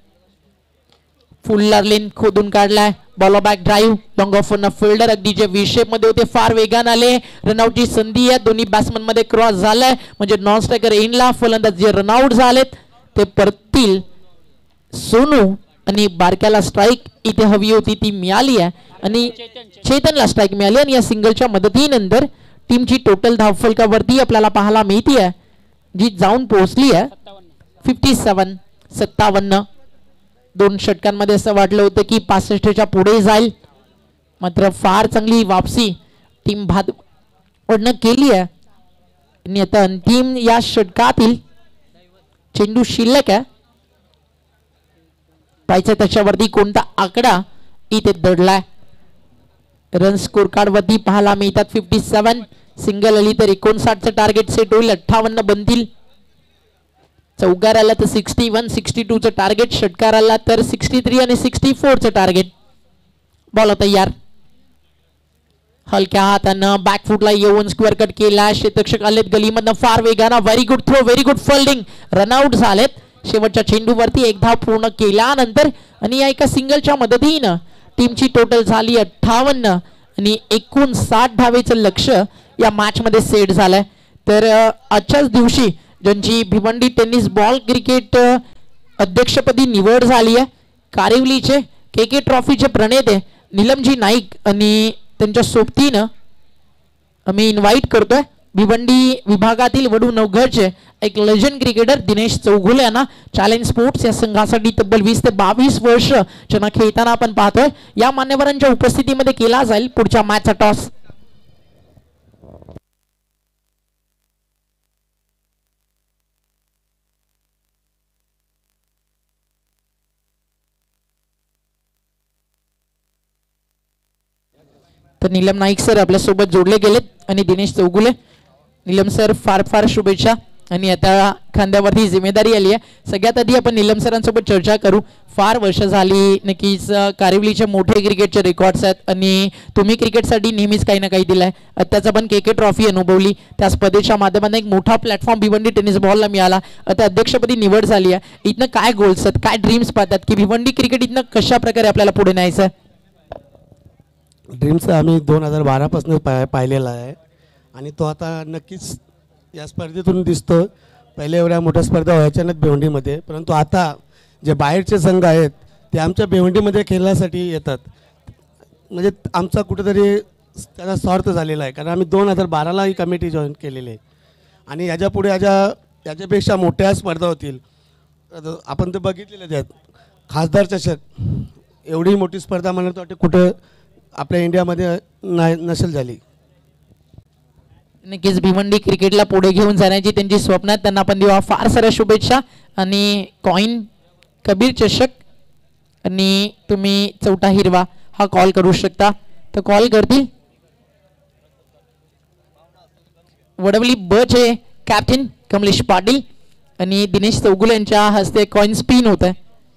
फुल लेन खोदून काढलाय. Ball back drive, long off fielder अगदी जे विशेप मध्ये होते फार वेगान आले. रनआउटची संधी आहे. दोन्ही बॅट्समन मध्ये क्रॉस झालाय म्हणजे नॉन स्ट्रायकर इनला. फलंदाज जे रनआउट झालेत ते परतील. सोनू आणि बारक्याला स्ट्राईक इथे हवी होती ती मिळाली आहे आणि चेतनला स्ट्राईक मिळाली आणि या सिंगलच्या मदतीनंतर टीमची टोटल धावफलकावरती आपल्याला पाहायला मिळते आहे जी जाऊन पोहोचली आहे फिफ्टी सेवन सत्तावन्न. दोन षटकांमध्ये असं वाटलं होतं की पासष्टच्या पुढे जाईल मात्र फार चांगली वापसी टीम भादवडनं केली आहे आणि आता अंतिम या षटकातील चेंडू शिल्लक आहे. पाहिजे त्याच्यावरती कोणता आकडा इथे दडलाय. रन स्कोर कार्ड वरती पाहायला मिळतात फिफ्टी सेवन. सिंगल आली तर एकोणसाठचं टार्गेट सेट होईल. अठ्ठावन्न बनतील. चौकार आला तर सिक्स्टी वन सिक्स्टी टूचं टार्गेट. षटकार आला तर सिक्स्टी थ्री आणि सिक्स्टी फोरचं टार्गेट. बॉल तयार. हलक्या हातानं बॅकफुटला येऊन स्क्वेअर कट केला. क्षेत्ररक्षक आलेत गलीमधनं फार वेगानं. Very good throw, very good fielding. Run out झालेत. शेवटच्या चेंडूवरती एक धाव पूर्ण केल्यानंतर आणि या एका सिंगलच्या मदतीनं टीमची टोटल झाली अठ्ठावन्न आणि एकोणसाठ धावेचं लक्ष या मॅच मध्ये सेट झालंय. तर आजच्याच दिवशी ज्यांची भिवंडी टेनिस बॉल क्रिकेट अध्यक्षपदी निवड झाली आहे, कारिवलीचे के के ट्रॉफीचे प्रणेते नीलमजी नाईक आणि त्यांच्या सोबतीनं आम्ही इन्व्हाइट करतोय भिवंडी विभागातील वडू नवघरचे एक लेजंड क्रिकेटर दिनेश चौगुले यांना. चॅलेंज स्पोर्ट्स या संघासाठी तब्बल वीस ते बावीस वर्ष ज्यांना खेळताना आपण पाहतोय. या मान्यवरांच्या उपस्थितीमध्ये केला जाईल पुढच्या मॅचचा टॉस. तर नीलम नाईक सर आपल्यासोबत जोडले गेलेत आणि दिनेश चौगुले. नीलम सर फार फार शुभेच्छा. आणि आता खांद्यावरती जिम्मेदारी आली आहे. सगळ्यात आधी आपण नीलम सरांसोबत चर्चा करू. फार वर्ष झाली नक्कीच कारिवलीचे मोठे क्रिकेटचे रेकॉर्ड्स आहेत आणि तुम्ही क्रिकेटसाठी नेहमीच काही ना काही दिलाय. आत्ताच आपण के के ट्रॉफी अनुभवली. त्या स्पर्धेच्या माध्यमातून एक मोठा प्लॅटफॉर्म भिवंडी टेनिस बॉलला मिळाला. आता अध्यक्षपदी निवड झाली आहे. इथनं काय गोल्स आहेत, काय ड्रीम्स पाहतात की भिवंडी क्रिकेट इथनं कशा प्रकारे आपल्याला पुढे न्यायचं? ड्रीम्स आम्ही दोन हजार बारापासून पाय पाहिलेला आहे आणि तो आता नक्कीच या स्पर्धेतून दिसतो. पहिले एवढ्या मोठ्या स्पर्धा व्हायच्या नाहीत भिवंडीमध्ये, परंतु आता जे बाहेरचे संघ आहेत ते आमच्या भिवंडीमध्ये खेळण्यासाठी येतात. म्हणजे आमचा कुठेतरी त्याचा स्वार्थ झालेला आहे, कारण आम्ही दोन हजार बाराला ही कमिटी जॉईन केलेली आहे आणि याच्यापुढे याच्या याच्यापेक्षा मोठ्या स्पर्धा होतील. आपण ते बघितलेलेच आहेत. खासदार चषक एवढी मोठी स्पर्धा मला वाटते कुठं आपल्या इंडियामध्ये नाही नसेल झाली. नक्कीच भिवंडी क्रिकेटला पुढे घेऊन जाण्याची त्यांची स्वप्न आहेत. त्यांना आपण देऊ फार साऱ्या शुभेच्छा. आणि कॉइन कबीर चषक आणि तुम्ही चौथा हिरवा हा कॉल करू शकता. तर कॉल करतील वडवली ब चे कॅप्टन कमलेश पाटील आणि दिनेश चौगुले यांच्या हस्ते कॉइन स्पिन होत आहे.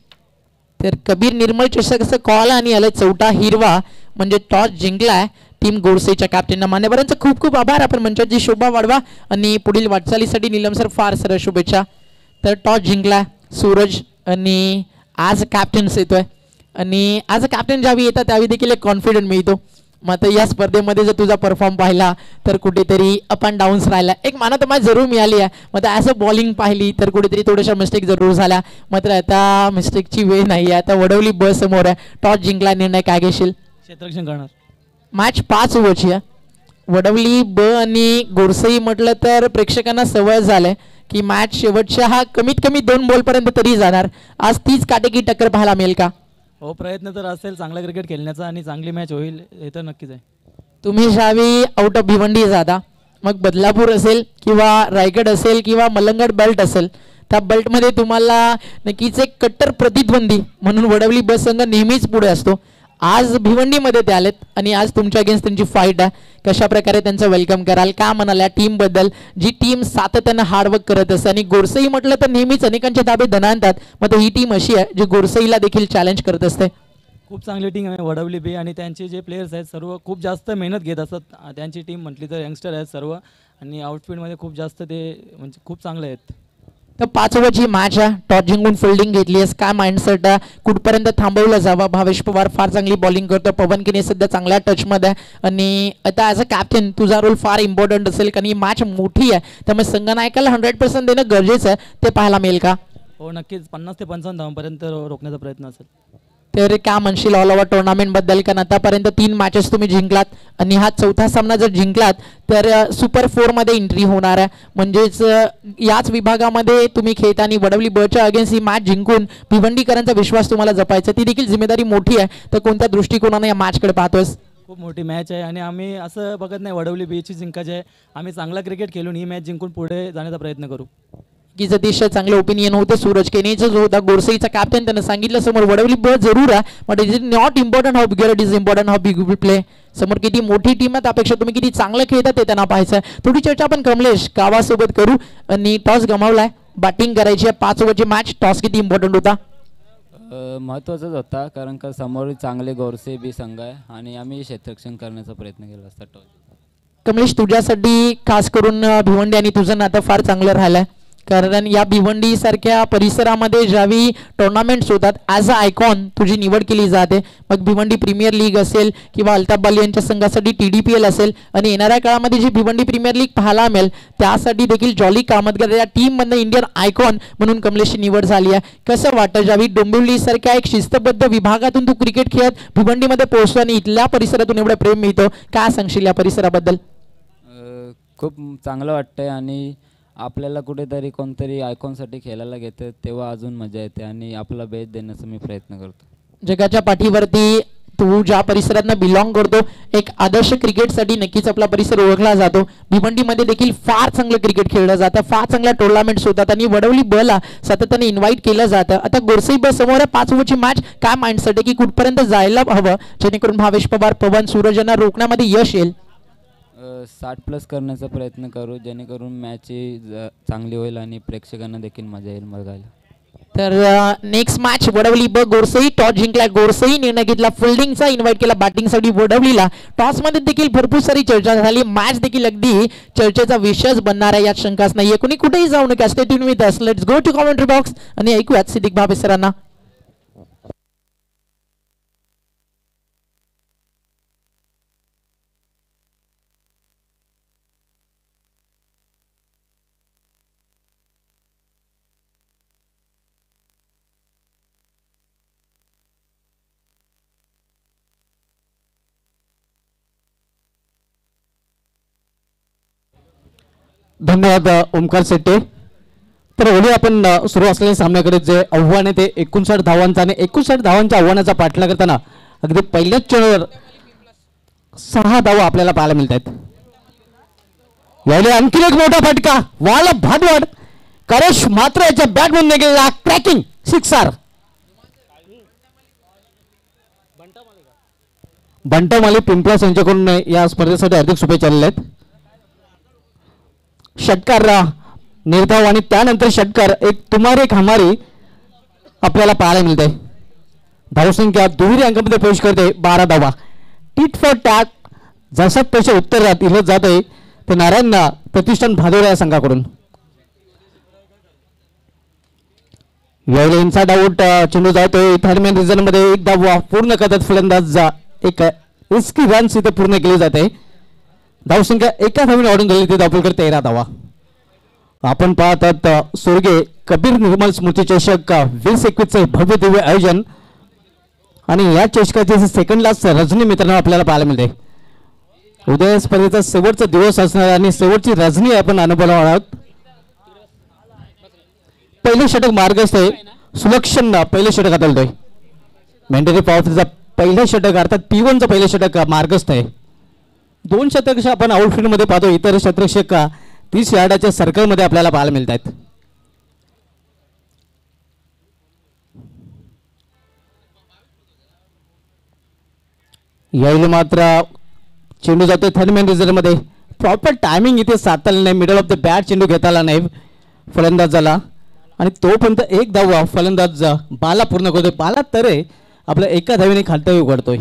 तर कबीर निर्मळ चषकाचा कॉल आणि आलं चौथा हिरवा म्हणजे टॉस जिंकलाय टीम गोडसेच्या कॅप्टनना. मान्यवरांचा खूप खूप आभार. आपण मंचाची शोभा वाढवा आणि पुढील वाटचालीसाठी नीलम सर फार साऱ्या शुभेच्छा. तर टॉस जिंकला सूरज आणि आज कॅप्टन्स येतोय आणि आज कॅप्टन ज्यावेळी येतात त्यावेळी देखील एक कॉन्फिडंट मिळतो. मग आता या स्पर्धेमध्ये जर तुझा परफॉर्म पाहिला तर कुठेतरी अप अँड डाऊन्स राहिला. एक मानत माझी जरूर मिळाली आहे. मग ॲज अ बॉलिंग पाहिली तर कुठेतरी थोड्याशा मिस्टेक जरूर झाल्या. मात्र आता मिस्टेकची वेळ नाही आहे. आता वडवली ब समोर आहे. टॉस जिंकला, निर्णय काय घेशील? क्षेत्ररक्षण करणार. मॅच पाच ओव्हरची आहे. वडवली ब आणि गोरसई म्हटलं तर प्रेक्षकांना सवय झालंय की मॅच शेवटच्या हा कमीत कमी दोन बॉलपर्यंत तरी जाणार. आज तीच काटेकी टक्कर पाहायला मिळेल का? हो, प्रयत्न तर असेल चांगला क्रिकेट खेळण्याचा आणि चांगली मॅच होईल हे तर नक्कीच आहे. तुम्ही ज्यावेळी आउट ऑफ भिवंडी जाता मग बदलापूर असेल किंवा रायगड असेल किंवा मलंगड बेल्ट असेल त्या बेल्टमध्ये तुम्हाला नक्कीच एक कट्टर प्रतिद्वंदी म्हणून वडवली ब संघ नेहमीच पुढे असतो. आज भिवंडीमध्ये ते आलेत आणि आज तुमच्या अगेन्स्ट त्यांची फाईट आहे. कशा प्रकारे त्यांचं वेलकम कराल, का म्हणाल या टीमबद्दल जी टीम सातत्यानं हार्डवर्क करत असते? आणि गोरसई म्हटलं तर नेहमीच अनेकांचे धाबे दणा आणतात. मग ही टीम अशी आहे जी गोरसईला देखील चॅलेंज करत असते. खूप चांगली टीम आहे वडवली बी आणि त्यांचे जे प्लेयर्स आहेत सर्व खूप जास्त मेहनत घेत असतात. त्यांची टीम म्हटली तर यंगस्टर आहेत सर्व आणि आउटफील्डमध्ये खूप जास्त ते म्हणजे खूप चांगले आहेत. तर पाच ओव्हरची मॅच आहे. टॉस जिंकून फिल्डिंग घेतली आहे. काय माइंडसेट आहे, कुठपर्यंत थांबवलं जावं? भावेश पवार फार चांगली बॉलिंग करतो. पवन किने सध्या चांगल्या टचमध्ये आहे आणि आता ॲज अ कॅप्टन तुझा रोल फार इम्पॉर्टंट असेल कारण ही मॅच मोठी आहे. त्यामुळे संघनायकाला हंड्रेड पर्सेंट देणं गरजेचं आहे. ते पाहायला मिळेल का? हो नक्कीच. पन्नास ते पंचावन्न धावांपर्यंत रोखण्याचा प्रयत्न असेल. तर काय म्हणशील ऑल ओव्हर टुर्नामेंट बद्दल? कारण आतापर्यंत तीन मॅचेस तुम्ही जिंकलात आणि हा चौथा सामना जर जिंकलात तर सुपर फोर मध्ये एंट्री होणार आहे. म्हणजेच याच विभागामध्ये तुम्ही खेळताना वडवली बच्या अगेन्स्ट ही मॅच जिंकून भिवंडीकरांचा विश्वास तुम्हाला जपायचा. ती देखील जिम्मेदारी मोठी आहे. तर कोणत्या दृष्टिकोनाने या मॅचकडे पाहतोस? खूप मोठी मॅच आहे आणि आम्ही असं बघत नाही वडवली बीची जिंकायची आहे. आम्ही चांगला क्रिकेट खेळून ही मॅच जिंकून पुढे जाण्याचा प्रयत्न करू. की अतिशय चांगले ओपिनियन होते सूरज केनेचा जो होता गोरसईचा कॅप्टन त्यानं सांगितलं समोर वडवली ब जरूर आहे but it is not important how bigger it is important how big play समोर किती मोठी टीम आहे त्यापेक्षा तुम्ही किती चांगलं खेळता ते त्यांना पाहायचं आहे थोडी चर्चा आपण कमलेश गावासोबत करू आणि टॉस गमावलाय बॅटिंग करायची आहे पाच ओव्हरची मॅच टॉस किती इम्पॉर्टंट होता महत्त्वाचाच होता कारण का समोर चांगले गोरसे बी संघ आहे आणि आम्ही क्षेत्ररक्षण करण्याचा प्रयत्न केला असता टॉस कमलेश तुझ्यासाठी खास करून भिवंडी आणि तुझं नातं फार चांगलं राहिलंय कारण या भिवंडी सारख्या परिसरामध्ये ज्यावेळी टुर्नामेंट्स होतात ॲज अ आयकॉन तुझी निवड केली जाते मग भिवंडी प्रीमियर लीग असेल किंवा अल्ताफ बाली यांच्या संघासाठी टी डी पी एल असेल आणि येणाऱ्या काळामध्ये जी भिवंडी प्रीमियर लीग पाहायला मिळेल त्यासाठी देखील जॉली कामतकर या टीममधनं इंडियन आयकॉन म्हणून कमलेशची निवड झाली आहे कसं वाटतं ज्यावेळी डोंबिवली सारख्या एक शिस्तबद्ध विभागातून तू क्रिकेट खेळत भिवंडीमध्ये पोहोचतो आणि इथल्या परिसरातून एवढं प्रेम मिळतं काय सांगशील या परिसराबद्दल खूप चांगलं वाटतंय आणि आपल्याला कुठेतरी कोणतरी आयकॉनसाठी खेळायला घेतं तेव्हा अजून मजा येते आणि आपला बेस देण्याचा मी प्रयत्न करतो जगाच्या पाठीवरती तू ज्या परिसरातनं बिलॉंग करतो एक आदर्श क्रिकेटसाठी नक्कीच आपला परिसर ओळखला जातो भिवंडीमध्ये देखील फार चांगलं क्रिकेट खेळलं जातं फार चांगल्या टुर्नामेंट्स होतात आणि वडवली बला सातत्याने इन्व्हाइट केलं जातं आता गोरसई ब समोर आहे पाच ओव्हरची मॅच काय माइंडसेट आहे की कुठपर्यंत जायला हवं जेणेकरून भावेश पवार पवन सूरज यांना रोखण्यामध्ये यश येईल साठ प्लस करण्याचा प्रयत्न करू जेणेकरून मॅच चांगली होईल आणि प्रेक्षकांना देखील मजा येईल बघायला तर नेक्स्ट मॅच वडवली ब गोरसई टॉस जिंकला गोरसई निर्णय घेतला फिल्डिंगचा इन्व्हाइट केला बॅटिंगसाठी वडवलीला टॉस मध्ये देखील भरपूर सारी चर्चा झाली मॅच देखील अगदी चर्चेचा विषयच बनणार आहे यात शंकाच नाहीये कोणी कुठेही जाऊ नका stay tune with us let's go to commentary box आणि ऐकूयात सिद्दीक भावे सरांना धन्यवाद ओमकार शेट्टे तर ओली आपण सुरू असलेल्या सामन्याकडे जे आव्हान आहे ते एकोणसाठ धावांचा आणि एकोणसाठ धावांच्या आव्हानाचा पाठलाग करताना अगदी पहिल्याच चेंडूवर सहा धावा आपल्याला पाहायला मिळत आहेत यावेळी आणखी एक मोठा फटका वाला भादवड करेश मात्र याच्या बॅटमधून गेलेला क्रॅकिंग सिक्सर बंटामाली पिंपळास यांच्याकडून या स्पर्धेसाठी हार्दिक शुभेच्छा आलेल्या आहेत षटकार निर्धाव आणि त्यानंतर षटकार एक तुम्हारे एक हमारी आपल्याला पाहायला मिळते धावसंख्या दुहेरी अंकामध्ये प्रवेश करते बारा धावा टीट फॉर टॅक जसं तसे उत्तर दिलं जात आहे ते नारायण प्रतिष्ठान भादोरा या संघाकडून यावेळी इनसाइड आउट चेंडू जातोय थर्ड रिझन मध्ये एक धावा पूर्ण करतात फलंदाज एक रिस्की रन्स इथे पूर्ण केली जाते धावसंख्या एका धावीने वाढून झाली ते धावपलकर तेरा धावा आपण पाहतात स्वर्गीय कबीर निर्मल स्मृती चषक वीस एकवीसचे भव्य दिव्य आयोजन आणि या चषकाचे सेकंड लास्ट रजनी मित्रांनो आपल्याला पाहायला मिळते उद्या स्पर्धेचा शेवटचा दिवस असणार आणि शेवटची रजनी आपण अनुभवणार आहोत पहिले षटक मार्गस्थ आहे सुलक्षण पहिले षटक हाताळतोय मेंढरी पॉवरचा पहिलं षटक अर्थात पी वनचं पहिलं षटक मार्गस्थ आहे दोन शतक आपण आउटफील्ड मध्ये पाहतो इतर शतरक्षक तीस यार्डाच्या सर्कलमध्ये आपल्याला पाहायला मिळत आहेत यावेळी मात्र चेंडू जातोय थर्ड मॅन रिझर्व मध्ये प्रॉपर टायमिंग इथे साधता नाही मिडल ऑफ द बॅट चेंडू घेता आला नाही फलंदाजाला आणि तोपर्यंत एक धावा फलंदाज बाला पूर्ण करतोय बाला तरे आपल्या एका धावीने खालता उघडतोय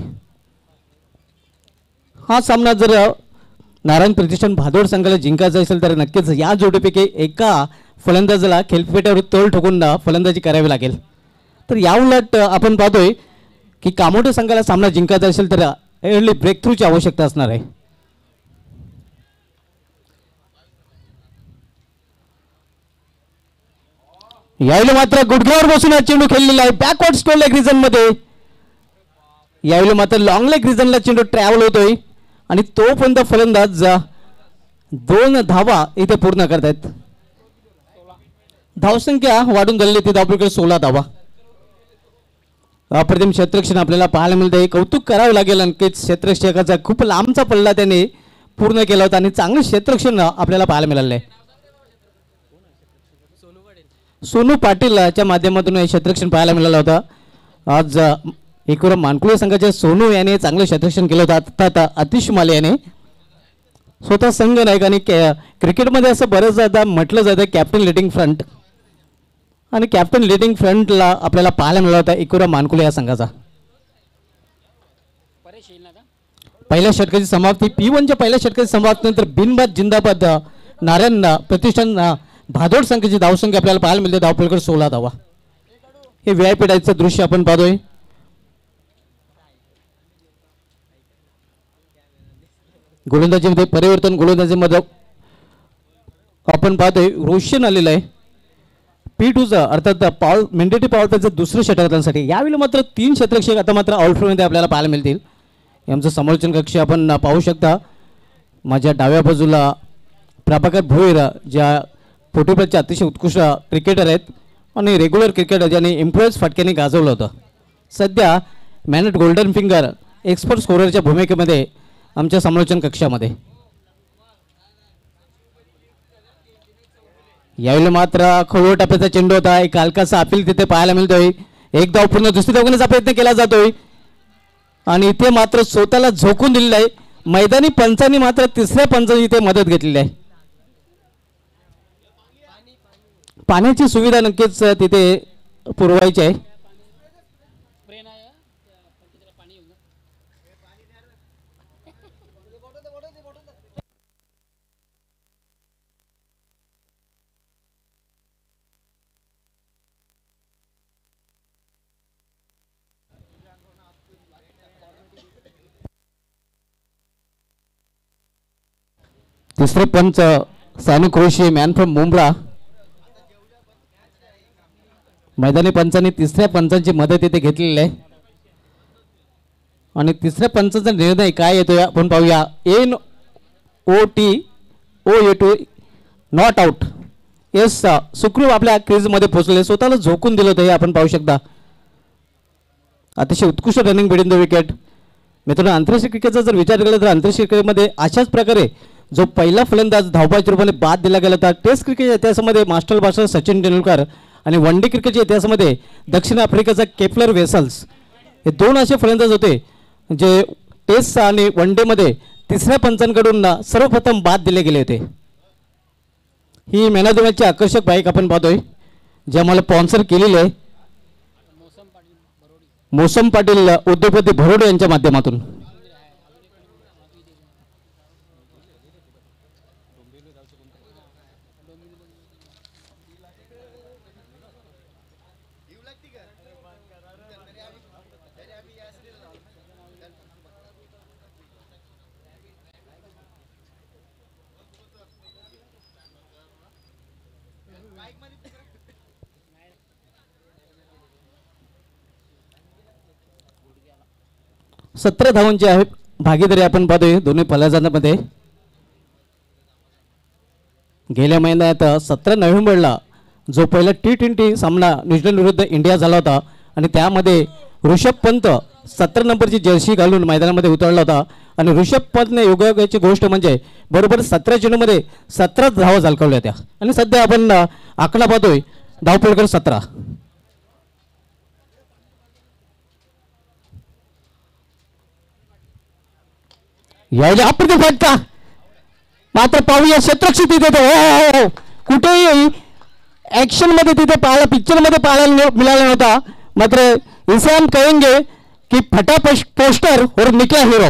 हा सामना जर नारायण प्रतिष्ठान भादोड संघाला जिंकायचा असेल तर नक्कीच या जोडीपैकी एका फलंदाजाला खेळपेट्यावर तोल ठोकून फलंदाजी करावी लागेल तर या उलट आपण पाहतोय की कामोठे संघाला सामना जिंकायचा असेल तर एर्ली ब्रेक थ्रूची आवश्यकता असणार आहे यावेळी मात्र गुडघ्यावर बसून हा चेंडू खेळलेला आहे बॅकवर्ड स्टोल लेग रिजन मध्ये यावेळी मात्र लॉंग लेग रिजनला चेंडू ट्रॅव्हल होतोय आणि तोपर्यंत फलंदाज दोन धावा इथे पूर्ण करतायत धावसंख्या वाढून झालेली ती धावपैकी सोळा धावा अप्रतिम क्षेत्ररक्षण आपल्याला पाहायला मिळते कौतुक करावं लागेल अंकित क्षेत्ररक्षकाचा खूप लांबचा पल्ला त्याने पूर्ण केला होता आणि चांगलं क्षेत्ररक्षण आपल्याला पाहायला मिळालं आहे सोनू पाटीलच्या माध्यमातून हे क्षेत्ररक्षण पाहायला मिळालं होतं. आज एकूण मानकुळे संघाचे सोनू याने चांगलं क्षेत्ररक्षण केलं होतं. आता आतिश माले याने स्वतः संघ नायक आणि क्रिकेटमध्ये असं बरेचदा म्हटलं जातं कॅप्टन लिडिंग फ्रंट, आणि कॅप्टन लिडिंग फ्रंटला आपल्याला पाहायला मिळाला होता एकुरा मानकुले या संघाचा. पहिल्या षटकाची समाप्ती पी वनच्या पहिल्या षटकाची समाप्तीनंतर बिनबाद जिंदाबाद नारायण प्रतिष्ठान भादोड संघाची धावसंख्या आपल्याला पाहायला मिळते. धावपलकर सोळा धावा. हे व्ही आय पी डायचं दृश्य आपण पाहतोय. गोलंदाजीमध्ये परिवर्तन, गोलंदाजीमध्ये आपण पाहतोय रोशन आलेलं आहे पी टूचं, अर्थात पाव मेंडेटी पॉवर प्लेचं दुसरं षटकांसाठी. यावेळी मात्र तीन क्षेत्ररक्षक आता मात्र आउटफील्डमध्ये आपल्याला पाहायला मिळतील. यांचं समालोचन कक्ष आपण पाहू शकता. माझ्या डाव्या बाजूला प्रभाकर भोईर ज्या फोर्टीप्लसचे अतिशय उत्कृष्ट क्रिकेटर आहेत आणि रेग्युलर क्रिकेटर ज्यांनी इम्प्रेस फटक्याने गाजवलं होतं. सध्या man at golden finger expert स्कोररच्या भूमिकेमध्ये आमच्या समालोचन कक्षामध्ये. यावेळी मात्र खळवळ टप्प्याचा चेंडू होता. एक हलकासा अपील तिथे पाहायला मिळतोय. एक धाव पूर्ण दुसरी धाव घेण्याचा प्रयत्न केला जातोय आणि इथे मात्र स्वतःला झोकून दिलेलं आहे. मैदानी पंचांनी मात्र तिसऱ्या पंचांनी इथे मदत घेतलेली आहे. पाण्याची सुविधा नक्कीच तिथे पुरवायची आहे. तिसरे पंच सानू क्रोशी मॅन फ्रॉम मुंब्रा. मैदानी पंचांनी तिसऱ्या पंचांची मदत इथे घेतलेली आहे आणि तिसऱ्या पंचांचा निर्णय काय येतोय आपण पाहूया. N O T O A two not out. Yes सुखरूप आपल्या क्रीजमध्ये पोहोचले, स्वतःला झोकून दिलं होतं हे आपण पाहू शकता. अतिशय उत्कृष्ट रनिंग बिटवीन द विकेट. मित्रांनो, आंतरराष्ट्रीय क्रिकेटचा जर विचार केला तर आंतरराष्ट्रीय क्रिकेटमध्ये अशाच प्रकारे जो पहिला फलंदाज धावबाच्या रूपाने बाद दिला गेला होता. टेस्ट क्रिकेटच्या इतिहासामध्ये मास्टर ब्लास्टर सचिन तेंडुलकर आणि वन डे क्रिकेटच्या इतिहासामध्ये दक्षिण आफ्रिकेचा केपलर वेसल्स हे दोन असे फलंदाज होते जे टेस्ट आणि वन डेमध्ये तिसऱ्या पंचांकडून सर्वप्रथम बाद दिले गेले होते. ही मॅन ऑफ द मॅचची आकर्षक बाईक आपण पाहतोय जे आम्हाला स्पॉन्सर केलेली आहे मोसम पाटील उद्योगपती भरोडे यांच्या माध्यमातून. सतरा धावांची आहे भागीदारी आपण पाहतोय दोन्ही फलंदाजांमध्ये. गेल्या महिन्यात सतरा नोव्हेंबरला जो पहिला टी ट्वेंटी सामना न्यूझीलंड विरुद्ध इंडिया झाला होता आणि त्यामध्ये ऋषभ पंत सतरा नंबरची जर्सी घालून मैदानामध्ये उतरला होता आणि ऋषभ पंतने योगायोगाची गोष्ट म्हणजे बरोबर सतरा चेंडूमध्ये सतरा धावा झळकावल्या होत्या आणि सध्या आपण आकडा पाहतोय धावपळकर सतरा. यायला अप्रतिम फटका मात्र पाहूया क्षेत्ररक्षक तिथे हो हो कुठेही ऍक्शन मध्ये तिथे पाहायला पिक्चर मध्ये पाहायला मिळाला नव्हता. मात्र इसाम कहेंगे की फटा पोस्टर और निकला हीरो.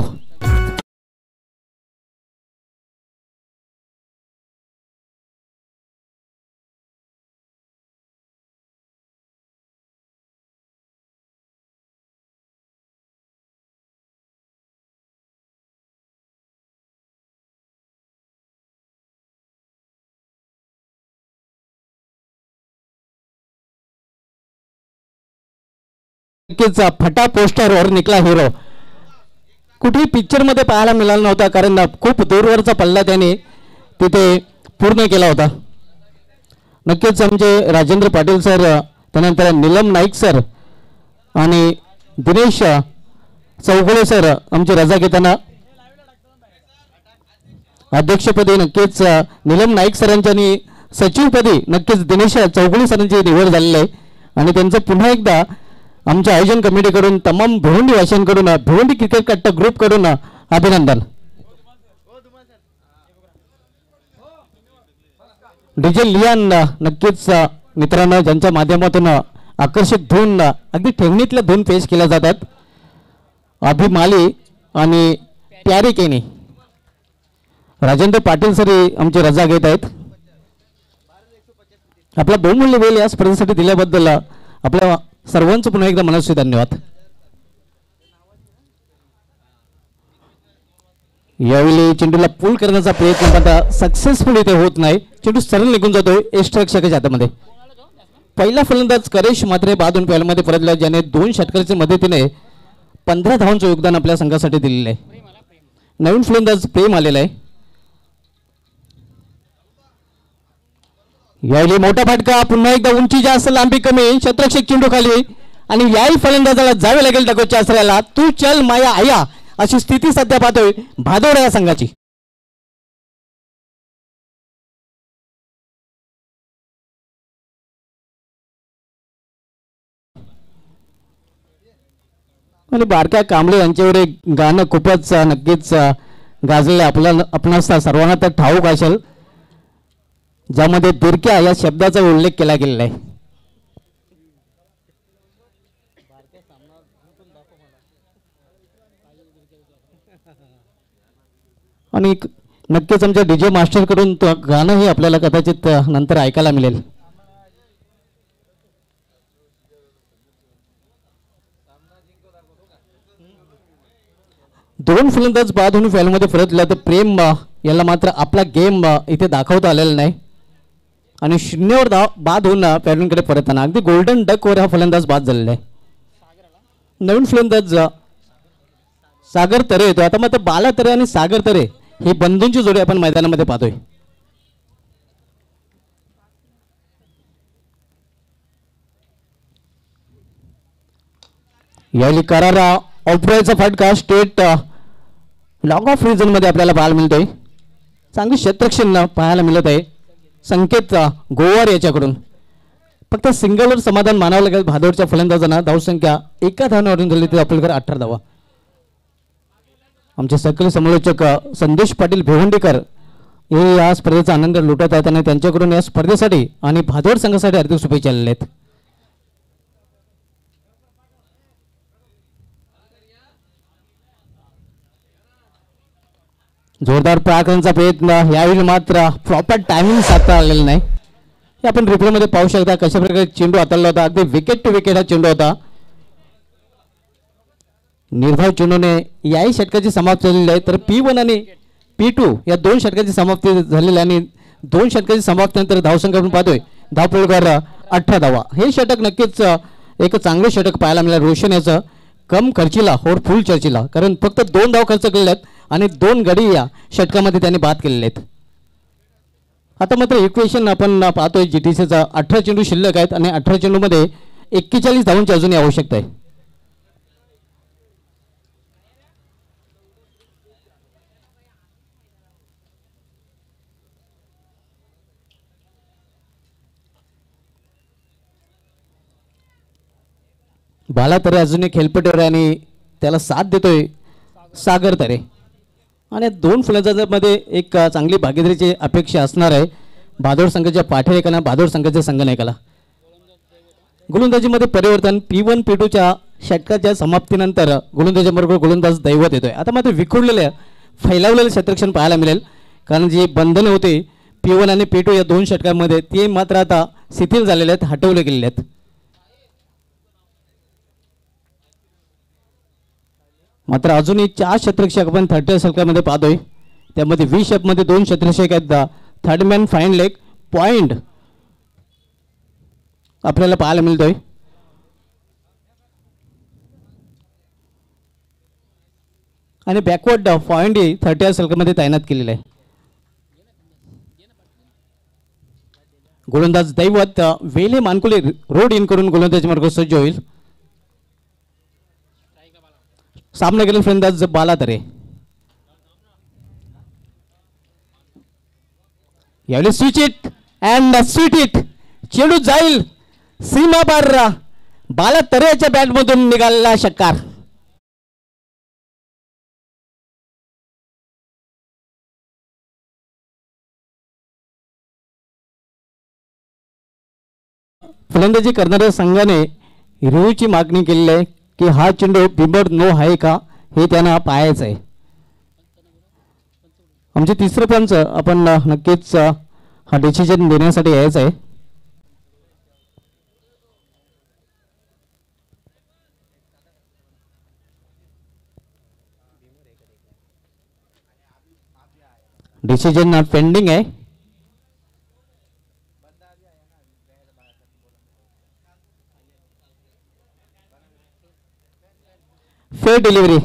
नक्कीच फटा पोस्टर और निकला हिरो कुठेही पिक्चर मध्ये पाहायला मिळाला नव्हता कारण खूप दूरवरचा पल्ला त्याने तिथे पूर्ण केला होता. नक्कीच आमचे राजेंद्र पाटील सर त्यानंतर नीलम नाईक सर आणि दिनेश चौगुले सर आमचे रजा घेताना अध्यक्षपदी नक्कीच नीलम नाईक सरांच्या सचिवपदी नक्कीच दिनेश चौगुले सरांची निवड झालेली आहे आणि त्यांचं पुन्हा एकदा आमच्या आयोजन कमिटीकडून तमाम भिवंडी वासियांकडून भिवंडी क्रिकेट कट्टा ग्रुपकडून अभिनंदन. डीजे लियान नक्कीच मित्रांनो ज्यांच्या माध्यमातून आकर्षक धून अगदी ठेवणीतल्या धून पेश केल्या जातात. अभिमाली आणि प्यारी केनी राजेंद्र पाटील सरी आमची रजा घेत आहेत. आपला बहुमूल्य वेळ या स्पर्धेसाठी दिल्याबद्दल आपल्या सर्वांचं पुन्हा एकदा मनस्वी धन्यवाद. यावेळी चेंडूला पूल करण्याचा प्रयत्न मात्र सक्सेसफुल इथे होत नाही. चेंडू सरळ निघून जातोय एक्स्ट्रा रक्षकाच्या हातामध्ये. पहिला फलंदाज करेश मात्र बादून पॅलमध्ये परतला ज्याने दोन षटकाराच्या मदतीने पंधरा धावांचं योगदान आपल्या संघासाठी दिलेलं आहे. नवीन फलंदाज प्रेम आलेला आहे. यावेळी मोठा फटका पुन्हा एकदा उंची जास्त लांबी कमी शतरक्षक चेंडू खाली आणि याही फलंदाजाला जावे लागेल डगोच्या आश्रयाला. तू चल माया आया अशी स्थिती सध्या पाहतोय भादोड या संघाची. आणि बारक्या कांबळे यांच्यावर एक गाणं खूपच नक्कीच गाजलेलं आपल्याला आपणास सर्वांना तर ठाऊक असेल ज्यामध्ये दिरक्या या शब्दाचा उल्लेख केला गेलेला आहे. आणि नक्कीच आमच्या डीजे मास्टर कडून गाणं हे आपल्याला कदाचित नंतर ऐकायला मिळेल. दोन फलंदाज बाद होऊन फॅलमध्ये परतला तर प्रेम याला मात्र आपला गेम इथे दाखवता आलेला नाही आणि शून्यावर धाव बाद होऊन फॅलकडे परतताना अगदी गोल्डन डक वर हा फलंदाज बाद झालेला आहे. नवीन फलंदाज सागर तरे येतो. आता मात्र बाला तरे आणि सागर तरे ही बंधूंची जोडी आपण मैदानामध्ये पाहतोय. यावेळी करारा ऑफरायचा फटका स्टेट लॉंग ऑफ रिजन मध्ये आपल्याला पाहायला मिळतोय. चांगली क्षेत्ररक्षण पाहायला मिळत आहे संकेत गोवार याच्याकडून. फक्त सिंगलवर समाधान मानावं लागेल भादोडच्या फलंदाजांना. धावसंख्या एका धावांवरून झाली ती आपल्याकडे अठरा धावा. आमचे सकल समालोचक संदेश पाटील भिवंडीकर हे या स्पर्धेचा आनंद लुटत आहेत आणि त्यांच्याकडून या स्पर्धेसाठी आणि भादोड संघासाठी हार्दिक शुभेच्छा आलेल्या आहेत. जोरदार पराक्रमाचा प्रयत्न यावेळी मात्र प्रॉपर टायमिंग साधता आलेलं नाही. हे आपण रिप्लेमध्ये पाहू शकता कशा प्रकारे चेंडू हाताळला होता. अगदी विकेट टू विकेट हा चेंडू होता. निर्धाव चेंडूने याही षटकाची समाप्ती झालेली आहे. तर पी वन आणि पी टू या दोन षटकाची समाप्ती झालेली आहे आणि दोन षटकाची समाप्तीनंतर धावसंख्या आपण पाहतोय धावपळकर अठरा धावा. हे षटक नक्कीच एक चांगले षटक पाहायला मिळालं रोशन याचं. कम खर्चीला और फुल चर्चीला कारण फक्त दोन धाव खर्च केलेले आहेत आणि दोन गडी या षटकामध्ये त्यांनी बाद केलेले आहेत. आता मात्र इक्वेशन आपण पाहतोय जीटीसीचा अठरा चेंडू शिल्लक आहेत आणि अठरा चेंडूमध्ये एक्केचाळीस धावांची अजूनही आवश्यकता आहे. बाला तरे अजूनही खेळपट्टीवर आहे आणि त्याला साथ देतोय सागर तरे. आणि दोन फलंदाजांमध्ये एक चांगली भागीदारीची अपेक्षा असणार आहे भादोड संघाच्या पाठीरेखाना भादोड संघाच्या संघनायकाला. गोलंदाजीमध्ये परिवर्तन पी वन पी टूच्या षटकाच्या समाप्तीनंतर गोलंदाजाबरोबर गोलंदाज दैवत येतोय. आता मात्र विखुरलेल्या फैलावलेलं क्षेत्ररक्षण पाहायला मिळेल कारण जी बंधने होते पी वन आणि पी टू या दोन षटकांमध्ये ते मात्र आता शिथिल झालेले आहेत हटवले गेलेले आहेत. मात्र अजूनही चार क्षेत्ररक्षक आपण थर्टी षटकामध्ये पाहतोय त्यामध्ये वीस मध्ये दोन क्षेत्ररक्षक आहेत. Third man fine leg point आपल्याला पाहायला मिळतोय. आणि बॅकवर्ड पॉइंट ही थर्टी षटकामध्ये तैनात केलेला आहे. गोलंदाज दैवत वेले मानकुले रोड इन करून गोलंदाजी मार्ग सज्ज होईल. सामना केलेला फलंदाज बाला तरे. यावेळी switch it and sweet hit, चेंडू जाईल सीमा पार, बाला तरेच्या बॅटमधून निघालेला षटकार. फलंदाजी करणाऱ्या संघाने रिव्ह्यूची मागणी केलेली आहे की हा चेंडू बिंबड नो आहे का हे त्यांना पाहायचं आहे. आमचे तिसरं पंच आपण नक्कीच हा डिसिजन देण्यासाठी यायचं आहे. डिसिजन पेंडिंग आहे. Fair delivery.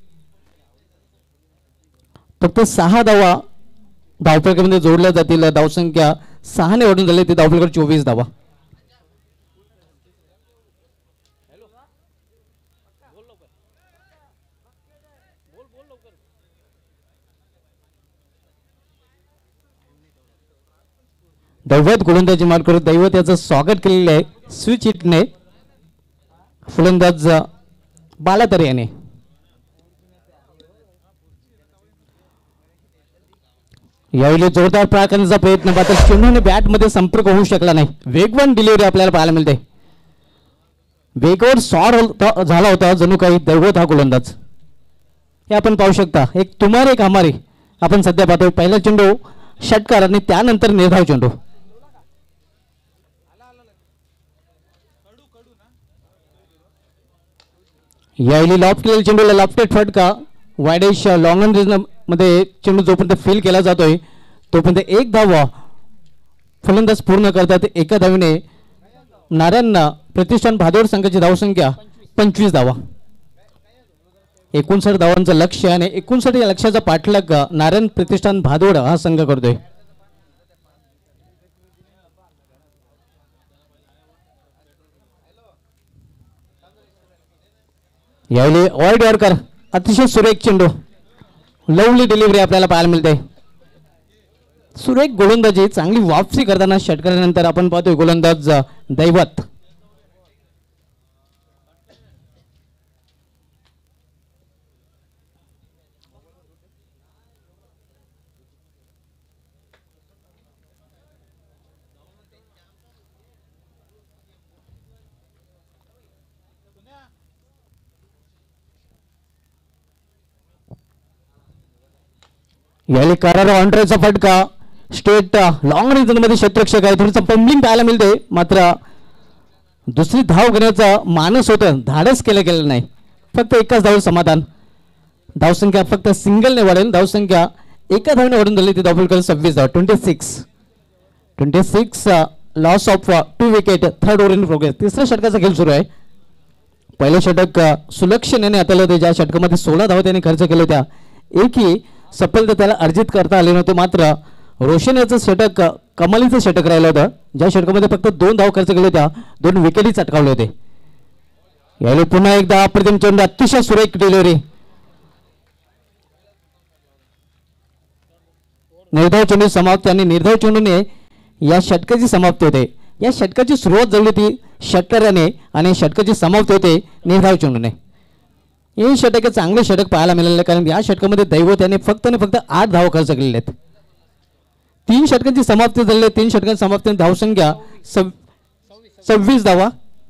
फक्त सहा धावा धावफलकामध्ये जोडल्या जातील. धावसंख्या सहाने वाढून झाली ते धावफलकावर चोवीस धावा. दैवत गोलंदाजी मार्ग करत दैवत याचं स्वागत केलेलं आहे स्विच हिटने. फलंदाज बालातर याने. यावेळी जोरदार पार करण्याचा प्रयत्न मात्र चेंडूने बॅट मध्ये संपर्क होऊ शकला नाही. वेगवान डिलिव्हरी आपल्याला पाहायला मिळते. वेगावर सॉर झाला होता जणू काही दैवत हा गोलंदाज. हे आपण पाहू शकता. एक तुमारे एक हमारे आपण सध्या पाहतो. पहिला चेंडू षटकार आणि त्यानंतर निर्धाव चेंडू. यावेळी लॉफ्ट केलेल्या चेंडूला लॉफ्टेड फटका. वायडेश लॉंग ऑन रेंज मध्ये चेंडू जोपर्यंत फील केला जातोय तोपर्यंत एक धावा फलंदाज पूर्ण करतात. एका धावीने नारायण प्रतिष्ठान भादोड संघाची धावसंख्या पंचवीस धावा. एकोणसाठ धावांचं लक्ष्य आणि एकोणसाठ या लक्ष्याचा पाठलाग नारायण प्रतिष्ठान भादोड हा संघ करतोय. यावेळी वाईड यॉर्कर अतिशय सुरेख चेंडू. लवली डिलिव्हरी आपल्याला पाहायला मिळते. सुरेख गोलंदाजी चांगली वापसी करताना षटकारानंतर आपण पाहतोय गोलंदाज दैवत. यावेळी करार ऑन्ड्रेचा फटका. स्टेट लॉंग रेंज मध्ये क्षेत्ररक्षक आहे. थोडंसं पंबलिंग पाहायला मिळते मात्र दुसरी धाव घेण्याचा मानस होतं. धाडस केलं गेलं नाही. फक्त एकाच धाव समाधान. धावसंख्या फक्त सिंगलने वाढेल. धावसंख्या एका धावने वाढून झाली ती धावफलक सव्वीस धाव. Twenty six twenty six loss of two wicket. Third over in progress. तिसऱ्या षटकाचा खेळ सुरू आहे. पहिलं षटक सुलक्षण याने हाताळलं होते. ज्या षटकामध्ये सोळा धावा त्याने खर्च केल्या होत्या. एकही सफलता त्याला अर्जित करता आले नव्हते. मात्र रोशन याचं षटक कमालीचं षटक राहिलं होतं. ज्या षटकामध्ये फक्त दोन धाव खर्च केले होत्या. दोन विकेटही चटकावले होते. यावेळी पुन्हा एकदा अप्रतिम चेंडू. अतिशय सुरेख डिलिव्हरी. निर्धाव चेंडू समाप्ती आणि निर्धाव चेंडूने या षटकाची समाप्ती होते. या षटकाची सुरुवात झाली होती षटकाराने आणि षटकाची समाप्ती होते निर्धाव चेंडूने. हे षटक चांगले षटक पाहायला मिळाले कारण या षटकामध्ये दैवत याने फक्त आणि फक्त आठ धाव खर्च केलेले आहेत. तीन षटकांची समाप्ती झालेली आहे. तीन षटकांची समाप्ती धावसंख्या सव्वीस धावा.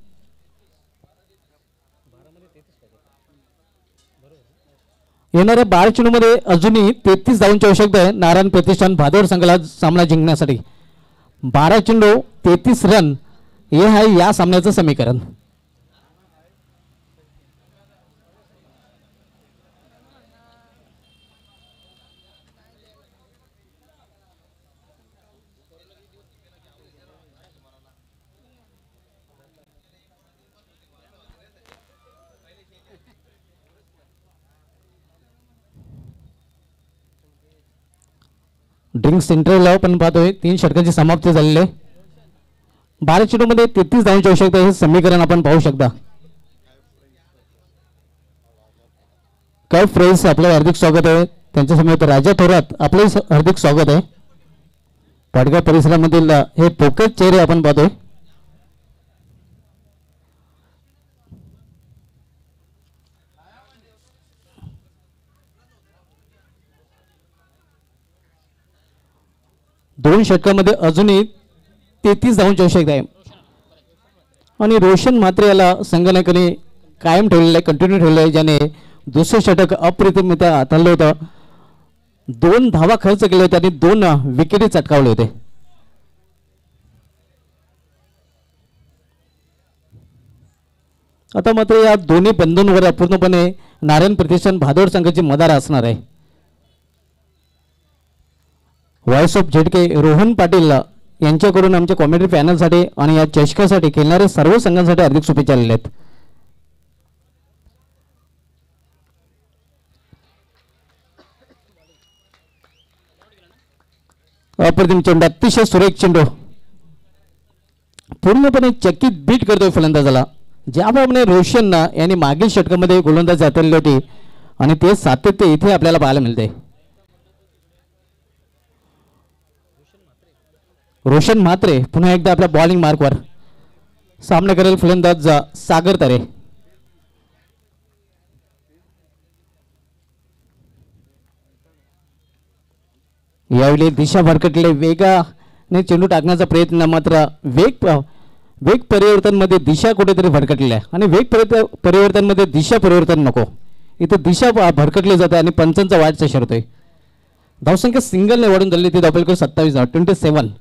येणाऱ्या बारा चेंडूमध्ये अजूनही तेहतीस धावांची आवश्यकता आहे नारायण प्रतिष्ठान भादोड संघाला सामना जिंकण्यासाठी. बारा चेंडू तेहतीस रन हे आहे या सामन्याचं समीकरण. ड्रिंक सेंटरला पण पाहतोय तीन षटकांची समाप्ती झालेली आहे. बारा चेंडूमध्ये तेहतीस धावांची आवश्यकता आहे. हे समीकरण आपण पाहू शकता. काय फ्रेंड्स आपलं हार्दिक स्वागत आहे. त्यांच्या समेत राजा थोरात आपले हार्दिक स्वागत आहे. पाडगाव परिसरामधील हे पोकळ चेहरे आपण पाहतोय. दोन षटकामध्ये अजूनही तेहतीस धावांची आवश्यकता आहे आणि रोशन मात्र याला संघनायकाने कायम ठेवलेलं आहे, कंटिन्यू ठेवलेलं आहे, ज्याने दुसरं षटक अप्रतिमरित्या हाताळलं होतं. दोन धावा खर्च केले होते आणि दोन विकेटी चटकावले होते. आता मात्र या दोन्ही बंधूंवर पूर्णपणे नारायण प्रतिष्ठान भादोड संघाची मदार असणार आहे. Voice of ZK Rohan Patil यांच्याकडून आमच्या कॉमेडी पॅनलसाठी आणि या चषकासाठी खेळणाऱ्या सर्व संघांसाठी हार्दिक शुभेच्छा आलेल्या आहेत. अप्रतिम चेंडू, अतिशय सुरेख चेंडू, पूर्णपणे चकित बीट करतोय फलंदाजाला. ज्याप्रमाणे रोशन यांनी मागील षटकामध्ये गोलंदाजी हाताळली होती आणि ते सातत्य इथे आपल्याला पाहायला मिळते. रोशन म्हात्रे पुन्हा एकदा आपल्या बॉलिंग मार्कवर सामना करेल फलंदाज सागर तरे. यावेळी दिशा भरकटले, वेगाने चेंडू टाकण्याचा प्रयत्न, मात्र वेग वेग परिवर्तनमध्ये दिशा कुठेतरी भरकटली आहे आणि वेग परिवर्तनमध्ये दिशा परिवर्तन नको, इथं दिशा भरकटली जाते आणि पंचांचा वाटचा शरतोय. धावसंख्या सिंगलने वाढून झाली ती धावपलकर सत्तावीस धाव, ट्वेंटी सेवन.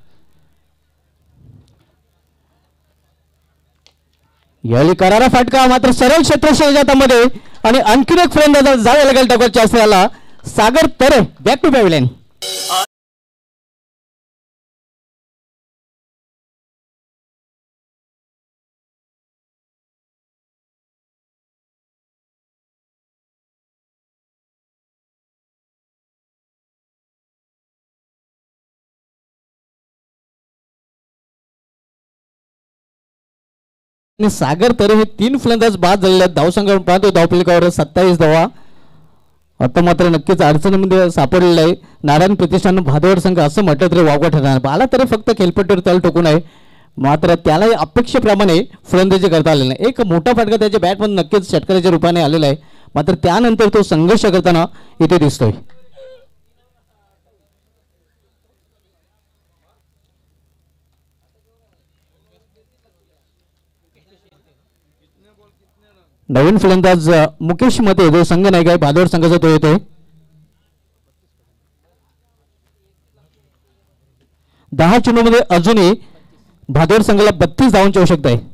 यावेळी करारा फटका, मात्र सरळ क्षेत्रक्षणाच्या हातामध्ये आणि आणखीन एक फलंदाज जावे लागेल टॉपरच्या असल्याला Sagar Tare. Back to pavilion. Sagar Tare हे तीन फलंदाज बाद झालेले आहेत. धावसंख्या पाहतो धावपलिकावर सत्तावीस धावा. आता मात्र नक्कीच अडचणीमध्ये सापडलेलं आहे नारायण प्रतिष्ठान भादवड संघ, असं म्हटलं तरी वावगं ठरणार. बाला तरी फक्त खेळपट्टीवर तल ठोकून आहे, मात्र त्यालाही अपेक्षेप्रमाणे फलंदाजी करता आलेलं नाही. एक मोठा फटका त्याच्या बॅटमधून नक्कीच षटकाराच्या रूपाने आलेला आहे, मात्र त्यानंतर तो संघर्ष करताना इथे दिसतोय. नवीन फलंदाज मुकेश मते जो संघ नायक आहे भादोड संघाचा तो येतोय. दहा चेंडूमध्ये अजूनही भादोड संघाला बत्तीस धावांची आवश्यकता आहे.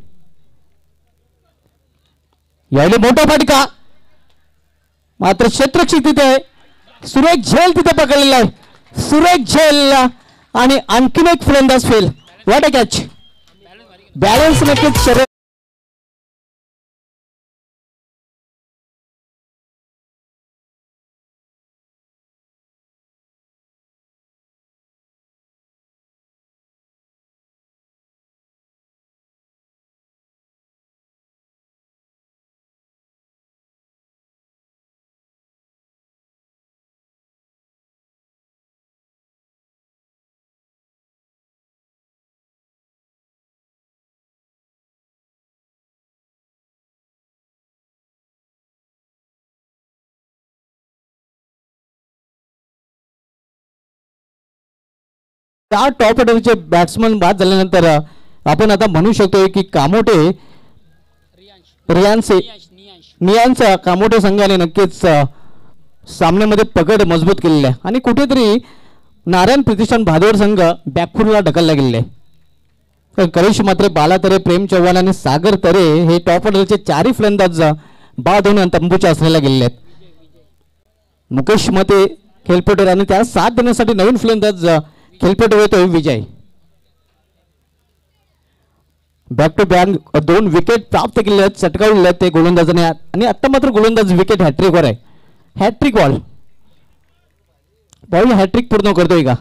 यावेळी मोठा फटका, मात्र क्षेत्ररक्षक तिथे आहे, सुरेख झेल तिथे पकडलेला आहे, सुरेख झेल आणि आणखीन एक फलंदाज fail. What a catch, balance नक्कीच शरीर. चार टॉप ऑर्डरचे बॅट्समन बाद झाल्यानंतर आपण आता म्हणू शकतो की कामोटे रियांचे नियांचा कामोटे संघाने नक्कीच सामन्यामध्ये पकड मजबूत केलेली आहे आणि कुठेतरी नारायण प्रतिष्ठान भादोड संघ बॅकफुटला ढकलला गेलेला आहे. तर करेश मात्र बाला तरे, प्रेम चव्हाण आणि सागर तरे हे टॉप ऑर्डरचे चारही फलंदाज बाद होऊन तंबूच्या असलेला गेलेले आहेत. मुकेश मते खेळपटूर आणि त्याला साथ देण्यासाठी नवीन फलंदाज खेळपटू येतोय विजय. बॅक टू बॅक दोन विकेट प्राप्त केले आहेत, चटकावलेले आहेत ते गोलंदाजाने आणि आता मात्र गोलंदाज विकेट हॅट्रिकवर आहे. हॅट्रिक बॉल बॉल हॅट्रिक पूर्ण करतोय का?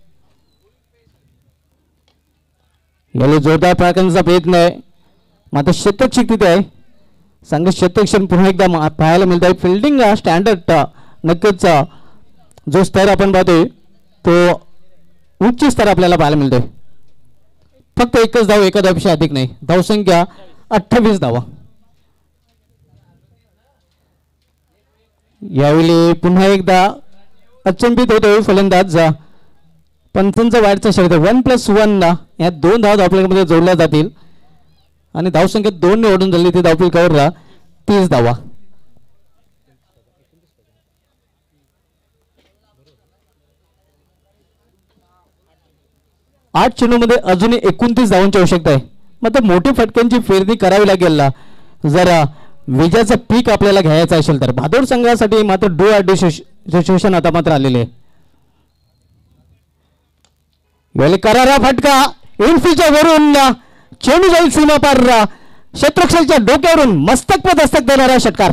याला जोरदार पाळण्याचा प्रयत्न आहे, मात्र शतक तिथे आहे. संघ शतक्षण पुन्हा एकदा पाहायला मिळत आहे. फिल्डिंग स्टँडर्ड नक्कीच जो स्तर आपण पाहतोय तो उच्च स्तर आपल्याला पाहायला मिळतोय. फक्त एकच धाव एका धावपेक्षा अधिक नाही. धावसंख्या अठ्ठावीस धावा. यावेळी पुन्हा एकदा अचंबित होतोय फलंदाज. पंचांचा वाईटचा शर्यत वन प्लस वन या दोन धावा धावफलकामध्ये जोडल्या जातील आणि धावसंख्या दोन ने ओढून झाली ती धावफलकावर तीस धावा. आठ चेंडूमध्ये अजूनही एकोणतीस धावांची आवश्यकता आहे. मग मोठ्या फटक्यांची फेरणी करावी लागेल जरा विजयाचं पीक आपल्याला घ्यायचं असेल तर. भादोड संघासाठी मात्र डू आर डी सिच्युएशन आता मात्र आलेले आहे. वेळी करारा फटका इनफीच्या वरून चेंडू जाईल सीमा पार. शत्रुक्षाच्या डोक्यावरून मस्तक पद हस्तक देणारा षटकार.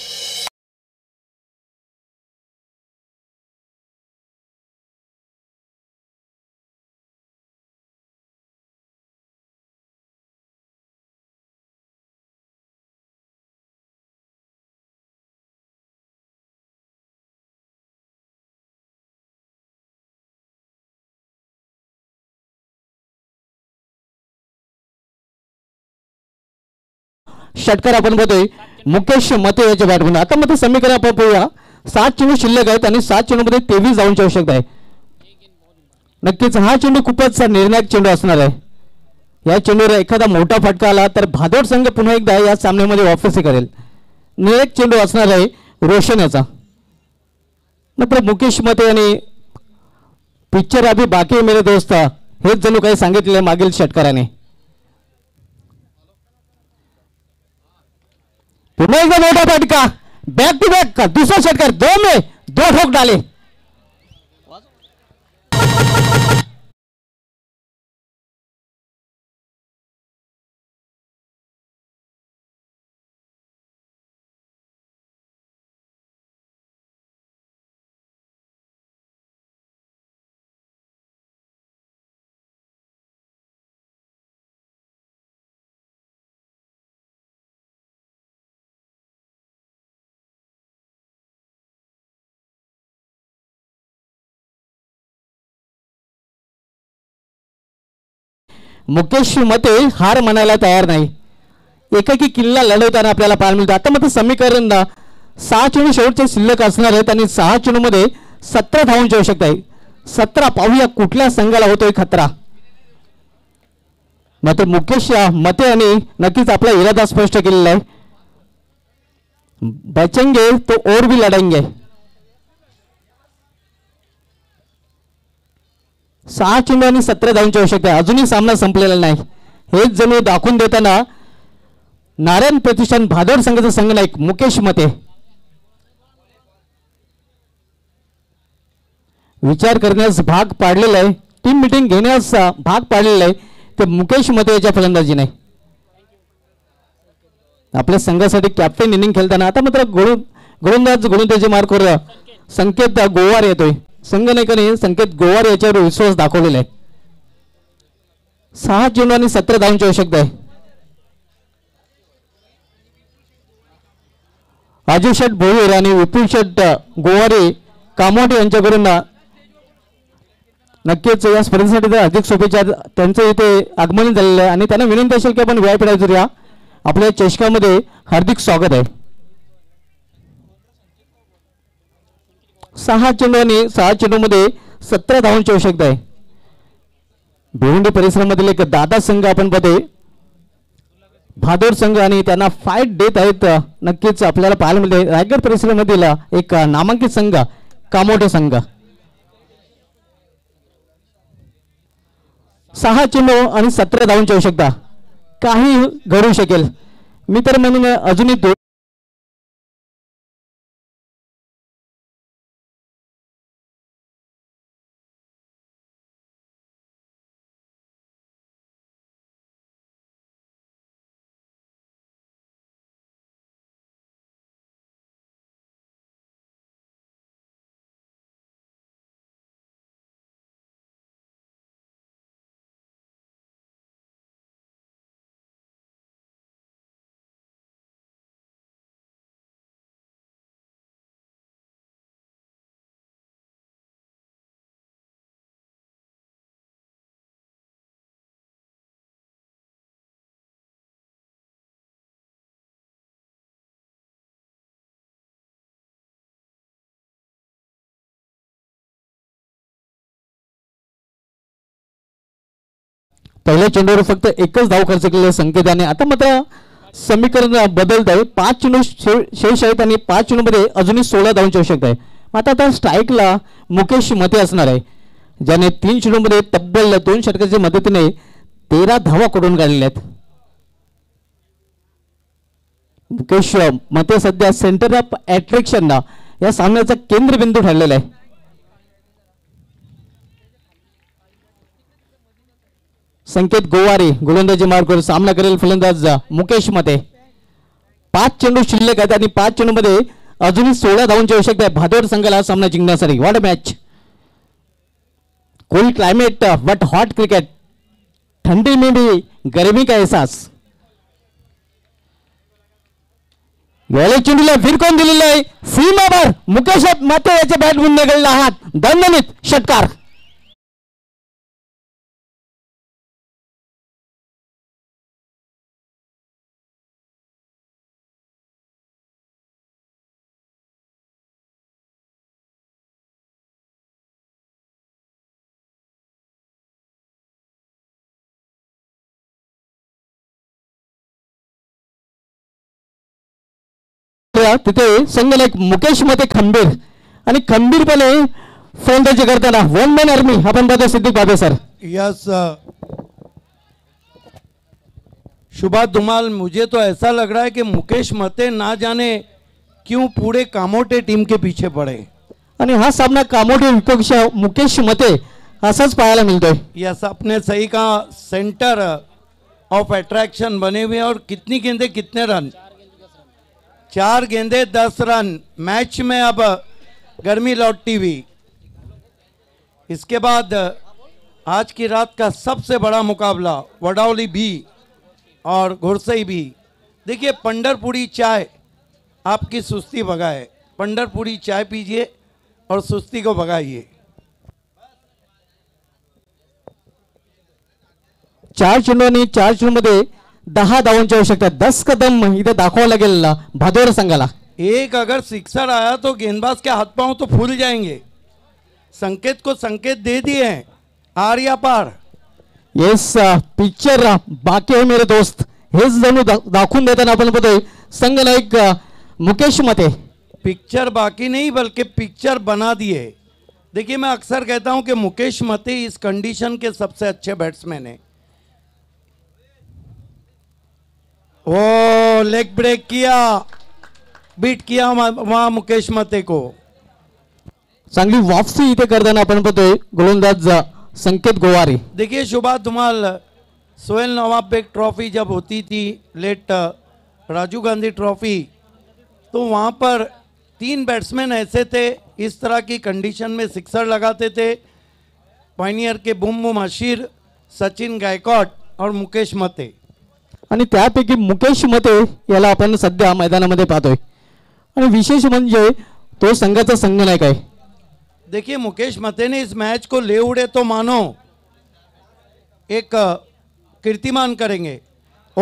षटकार आपण बघतोय मुकेश मते याच्या बॅटमधून. आता मग समीकरण आपण पाहूया. सात चेंडू शिल्लक आहेत आणि सात चेंडूमध्ये तेवीस धावांची आवश्यकता आहे. नक्कीच हा चेंडू खूपच निर्णायक चेंडू असणार आहे. या चेंडूवर एखादा मोठा फटका आला तर भादोड संघ पुन्हा एकदा या सामन्यामध्ये वापसी करेल. निर्णायक चेंडू असणार आहे रोशन याचा. मात्र मुकेश मते आणि पिक्चर अभि बाकी मेरे दोस्त हेच जणू काही सांगितले मागील षटकाराने. पुन्हा एकदा मोठा फटका बॅक टू बॅक दुसरा षटकार दो में दो ठोक डाले. मुकेश मते हार म्हणायला तयार नाही. एकाकी किल्ला लढवताना आपल्याला पाहायला मिळतं. आता मात्र समीकरण सहा चेंडू शेवटचे शिल्लक असणार आहेत आणि सहा चेंडू मध्ये सतरा धावांची आवश्यकता आहे. सतरा पाहूया कुठल्या संघाला होतोय खतरा. मात्र मुकेश मते यांनी नक्कीच आपला इरादा स्पष्ट केलेला आहे. बचेंगे तो और भी लढेंगे. सहा चेंडू आणि सतरा धावांची आवश्यकता आहे. अजूनही सामना संपलेला नाही. हेच जणू दाखवून देताना नारायण प्रतिष्ठान भादोड संघाचा संघनायक मुकेश मते विचार करण्यास भाग पाडलेला आहे. टीम मिटिंग घेण्यास भाग पाडलेला आहे ते मुकेश मते याच्या फलंदाजीने. आपल्या संघासाठी कॅप्टन इनिंग खेळताना आता मात्र गोलंदाज गोलंदाजी मार्कवर संकेत गोवार येतोय. संघनायकाने संकेत गोवार याच्यावर विश्वास दाखवलेला आहे. सहा चेंडू आणि सतरा धावांची आवश्यकता आहे. अजय शेट भोईर आणि विपुल शेट गोवारी कामोटे यांच्याकडून नक्कीच या स्पर्धेसाठी अधिक शुभेच्छा. त्यांचं इथे आगमन झालेलं आहे आणि त्यांना विनंती असेल की आपण व्यापीडायचं या आपल्या चषकामध्ये हार्दिक स्वागत आहे. सहा चेंडू आणि सहा चेंडू मध्ये सतरा धावांची आवश्यकता आहे. भिवंडी परिसरामधील एक दादा संघ आपण बघतोय भादोड संघ आणि त्यांना फाईट देत आहेत. नक्कीच आपल्याला पाहायला मिळते रायगड परिसरामधील एक नामांकित संघ कामोटे संघ. सहा चेंडू आणि सतरा धावांची आवश्यकता. काही घडू शकेल. मी तर म्हणून अजूनही पहिल्या चेंडूवर फक्त एकच धाव खर्च केलेले संकेत आणि आता मात्र समीकरण बदलत आहे. पाच चेंडू शे- शेष आहेत आणि पाच चेंडूमध्ये अजूनही सोळा धावांची आवश्यकता आहे. आता आता स्ट्राईकला मुकेश मते असणार आहे, ज्याने तीन चेंडूमध्ये तब्बल दोन षटकाच्या मदतीने तेरा धावा कडून काढलेल्या आहेत. मुकेश मते सध्या सेंटर ऑफ अट्रॅक्शन या सामन्याचा केंद्रबिंदू ठरलेला आहे. संकेत गोवारे गोलंदाजी मार्गावर सामना करेल फलंदाज मुकेश मते. पाच चेंडू शिल्लक आहेत आणि पाच चेंडूमध्ये अजूनही सोळा धावांची आवश्यकता आहे भादोड संघाला सामना जिंकण्यासाठी. What a match. Cool climate but hot cricket. ठंडी में भी गर्मी का एहसास. वेळे चेंडूला फिरकून दिलेला आहे सीमावर मुकेश मते याच्या बॅटमधून निघालेला हात दणदणीत षटकार. तिथे संघनायक मुकेश मते खंबीर आणि खंबीरपणे फलंदाजी करताना वन मॅन आर्मी आपण पाहतो सिद्दीक बाबे सर. यस शुभा धुमाल, मुझे तो ऐसा लग रहा है कि मुकेश मते ना जाने क्यों पूरे कामोटे टीम के पीछे पड़े. आणि हा सामना कामोठे विपक्ष मुकेश मते असाच पाहायला मिळतोय. यस आपने सही कहा, सेंटर ऑफ अट्रैक्शन बने हुए और कितनी गेंदे कितने रन. चार गेंदे दस रन. मैच में अब गर्मी लौटती हुई. इसके बाद आज की रात का सबसे बड़ा मुकाबला वडावली बी और घुरसई बी. देखिए पंडरपुरी चाय आपकी सुस्ती भगाए. पंडरपुरी चाय पीजिए और सुस्ती को भगाइए. चार चेंडू आणि चार चेंडूमध्ये दहा धावांची आवश्यकता. दस कदम इथे दाखवावं लागेल भादोड संघाला. एक अगर सिक्सर आया तो गेंदबाज के हाथ पांव तो फूल जाएंगे. संकेत को संकेत दे दिए हैं आर या पार. येस पिक्चर बाकी आहे मेरे दोस्त. हेच जणू दा, दाखवून देताना आपण बघतोय संघनायक मुकेश मते. पिक्चर बाकी नहीं बल्कि पिक्चर बना दिए. देखिए मैं अक्सर कहता हूं कि मुकेश मते इस कंडीशन के सबसे अच्छे बैट्समैन हैं. ओ लेग ब्रेक किया, बीट किया वहां मुकेश मते को. चांगली वापसी इथे करताना आपण बघतोय गोलंदाज संकेत गोवारे. देखिए शुभा धुमाल, सोहेल नवाब बेग ट्रॉफी जब होती थी, लेट राजीव गांधी ट्रॉफी, तो वहाँ पर तीन बैट्समैन ऐसे थे इस तरह की कंडीशन में सिक्सर लगाते थे. पायनियर के बुम बुम हशीर, सचिन गायकवाड और मुकेश मते. आणि त्यापैकी मुकेश मते याला आपण सध्या मैदानामध्ये पाहतोय आणि विशेष म्हणजे तो संघाचा संघनायक आहे. देखिए मुकेश मते ने इस मैच को ले उड़े तो मानो एक कीर्तिमान करेंगे. ओ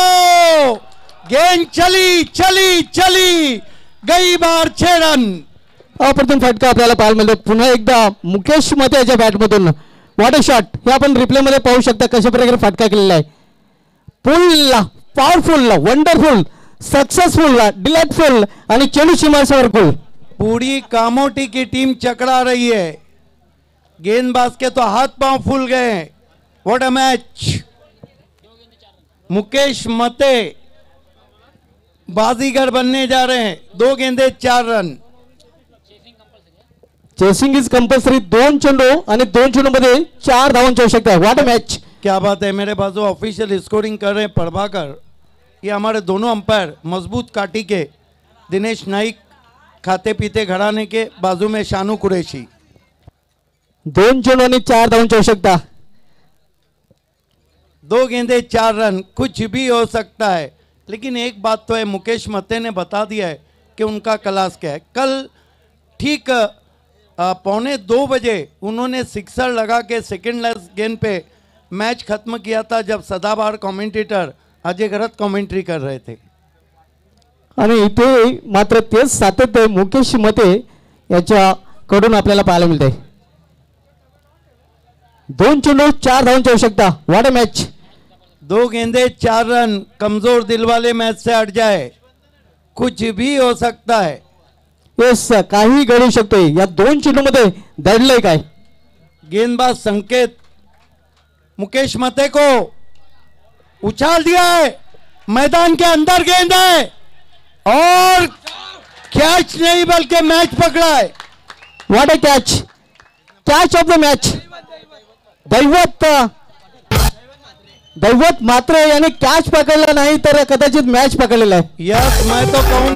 गेंद चली चली चली गई बार छह रन. अप्रतिम फटका आपल्याला पाहायला मिळतो पुन्हा एकदा मुकेश मते याच्या बॅटमधून. What a shot. हे आपण रिप्ले मध्ये पाहू शकता कशा प्रकारे फटका केलेला आहे. Full powerful wonderful successful delightful आणि चेंडू सीमारेषेवर गोल. पूरी कामोटी की टीम चकरा रही है. गेंदबाज के तो हाथ पांव फूल गए. What a match. मुकेश मते बाजीगर बनने जा रहे हैं. दो गेंदे चार रन. Chasing is compulsory. दोन चेंडू आणि दोन चेंडू मध्ये चार धावांची आवश्यकता आहे. What a match. क्या बात है. मेरे बाजू ऑफिशियल स्कोरिंग कर रहे हैं प्रभाकर. ये हमारे दोनों अंपायर मजबूत काटी के दिनेश नाइक, खाते पीते घराने के, बाजू में शानू कुरैशी. दोन चेंडू आणि चार धावांची आवश्यकता. दो गेंदे चार रन. कुछ भी हो सकता है, लेकिन एक बात तो है, मुकेश मते ने बता दिया है कि उनका क्लास क्या है. कल ठीक पौने दो बजे उन्होंने सिक्सर लगा के सेकेंड लास्ट गेंद पे मैच खत्म किया था, जब सदाबहार कमेंटेटर अजय गरत कमेंट्री कर रहे थे. आणि इथे मात्र तेच सातत्य मुकेश मते याच्याकडून आपल्याला पाहायला मिळते. दोन चेंडू चार धावांची आवश्यकता. What a match. दो गेंदे चार रन. कमजोर दिल वाले मैच से हट जाए, कुछ भी हो सकता है. येस, काही घडू शकतोय. या दोन चेंडू मध्ये दडलंय काय. गेंदबाज संकेत मुकेश मते को उछाल दिया है. मैदान के अंदर गेंद है और कैच नहीं बल्कि मैच पकड़ा है. What a catch. Catch of the match. दैवत दैवत मात्र याने कॅच पकडला नाही तर कदाचित मॅच पकडलेला आहे. यस, मैं तो कहूं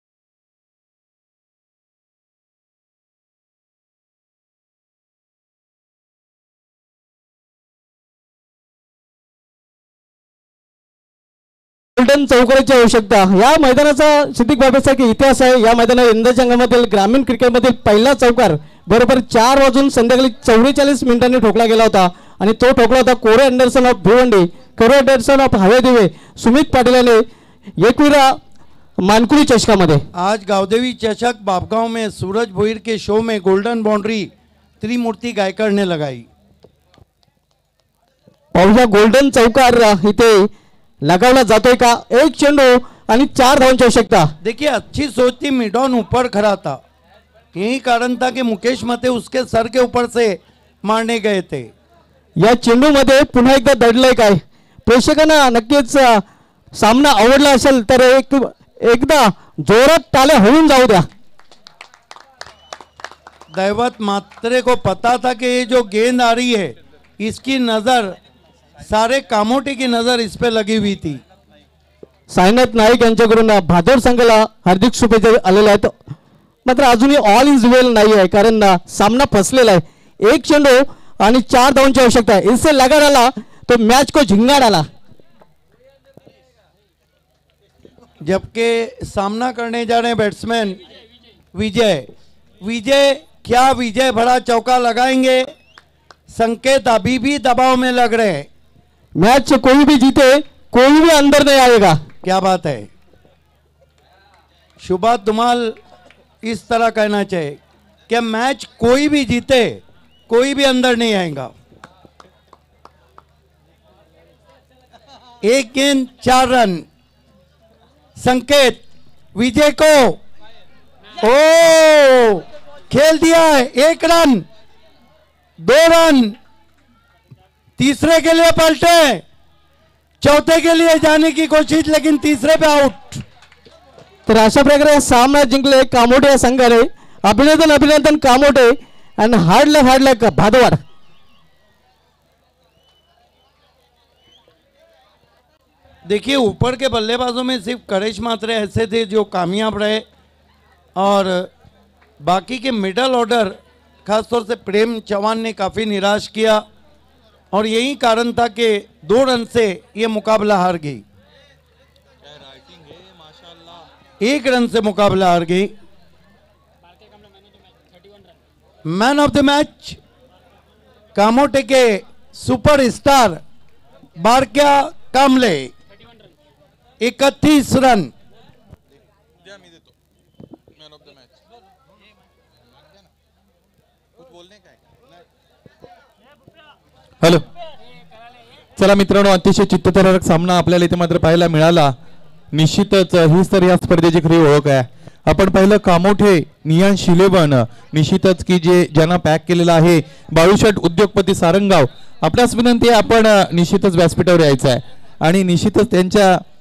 गोल्डन चौकाराची आवश्यकता. या मैदानाचा सिद्धिक बाबेसारखी इतिहास आहे. या मैदानात यंदाच्या अंगामधील ग्रामीण क्रिकेटमधील पहिला चौकार बरोबर चार वाजून संध्याकाळी चौवेचाळीस मिनिटांनी ठोकला गेला होता आणि तो ठोकला होता Corey Anderson of Bhiwandi, Corey Anderson of हवे दिवे, सुमित पाटील याने एकविरा मानकुरी चषकामध्ये. आज गावदेवी चषक बापगांव में सूरज भोईर के शो में गोल्डन बाउंड्री त्रिमूर्ति गायकड़ ने लगाई. पाहूया गोल्डन चौकार इथे लगावला जातोय का. एक चेंडू आणि चार धावांची आवश्यकता. देखिए, अच्छी सोच थी. मिडॉन ऊपर खड़ा था, यही कारण था कि मुकेश मते उसके सर के ऊपर से मारने गए थे. या चेंडू मध्ये पुन्हा एकदा दडलंय काय. प्रेक्षकांना नक्कीच सामना आवडला असेल तर एक एकदा जोरात टाळ्या होऊन जाऊ द्या. दैवत मात्रे को पता था कि ये जो गेंद आ रही है इसकी नजर, सारे कामोटे की नजर इस पे लगी हुई थी. साईनाथ नाईक यांच्याकडून भादर संघाला हार्दिक शुभेच्छा आलेल्या आहेत. मात्र अजूनही ऑल इज वेल नाही आहे कारण सामना फसलेला आहे. एक चेंडू आणि चार धावांची आवश्यकता आहे. इससे लगा डाला तो मैच को झिंगा डाला. जबकि सामना करने जा रहे बैट्समैन विजय विजय क्या विजय बड़ा चौका लगाएंगे. संकेत अभी भी दबाव में लग रहे हैं. मैच कोई भी जीते कोई भी अंदर नहीं आएगा. क्या बात है. शुभा धुमाल इस तरह कहना चाहिए कि मैच कोई भी जीते कोई भी अंदर नहीं आएगा. एक गेंद चार रन. संकेत विजय को ओ खेल दिया है. एक रन, दो रन, तीसरे के लिए पलटे, चौथे के लिए जाने की कोशिश लेकिन तीसरे पे आउट. तर अशा प्रकारे सामना जिंकले कामोटे या संघाने. अभिनंदन अभिनंदन कामोटे आणि हार्ड लक हार्ड लक भादवाड. देखिए, ऊपर के बल्लेबाजों में सिर्फ करेश मात्रे ऐसे थे जो कामयाब रहे और बाकी के मिडल ऑर्डर खासतौर से प्रेम चौहान ने काफ़ी निराश किया और यही कारण था कि दो रन से ये मुकाबला हार गई. एक रन से मुकाबला हार गई. Man of the match Kamothe के सुपरस्टार बारक्या कामले, इकतीस रन. हॅलो, चला मित्रांनो, अतिशय चित्तथरारक सामना आपल्याला इथे मात्र पाहायला मिळाला. निश्चितच हीच तर या स्पर्धेची खरी ओळख आहे. आपण पाहिलं कामोठे, नियान शिलेबन, निश्चितच की जे ज्यांना पॅक केलेलं आहे. बाळूशेठ उद्योगपती सारंगाव, आपल्याच विनंती आहे आपण निश्चितच व्यासपीठावर यायचं आहे आणि निश्चितच त्यांच्या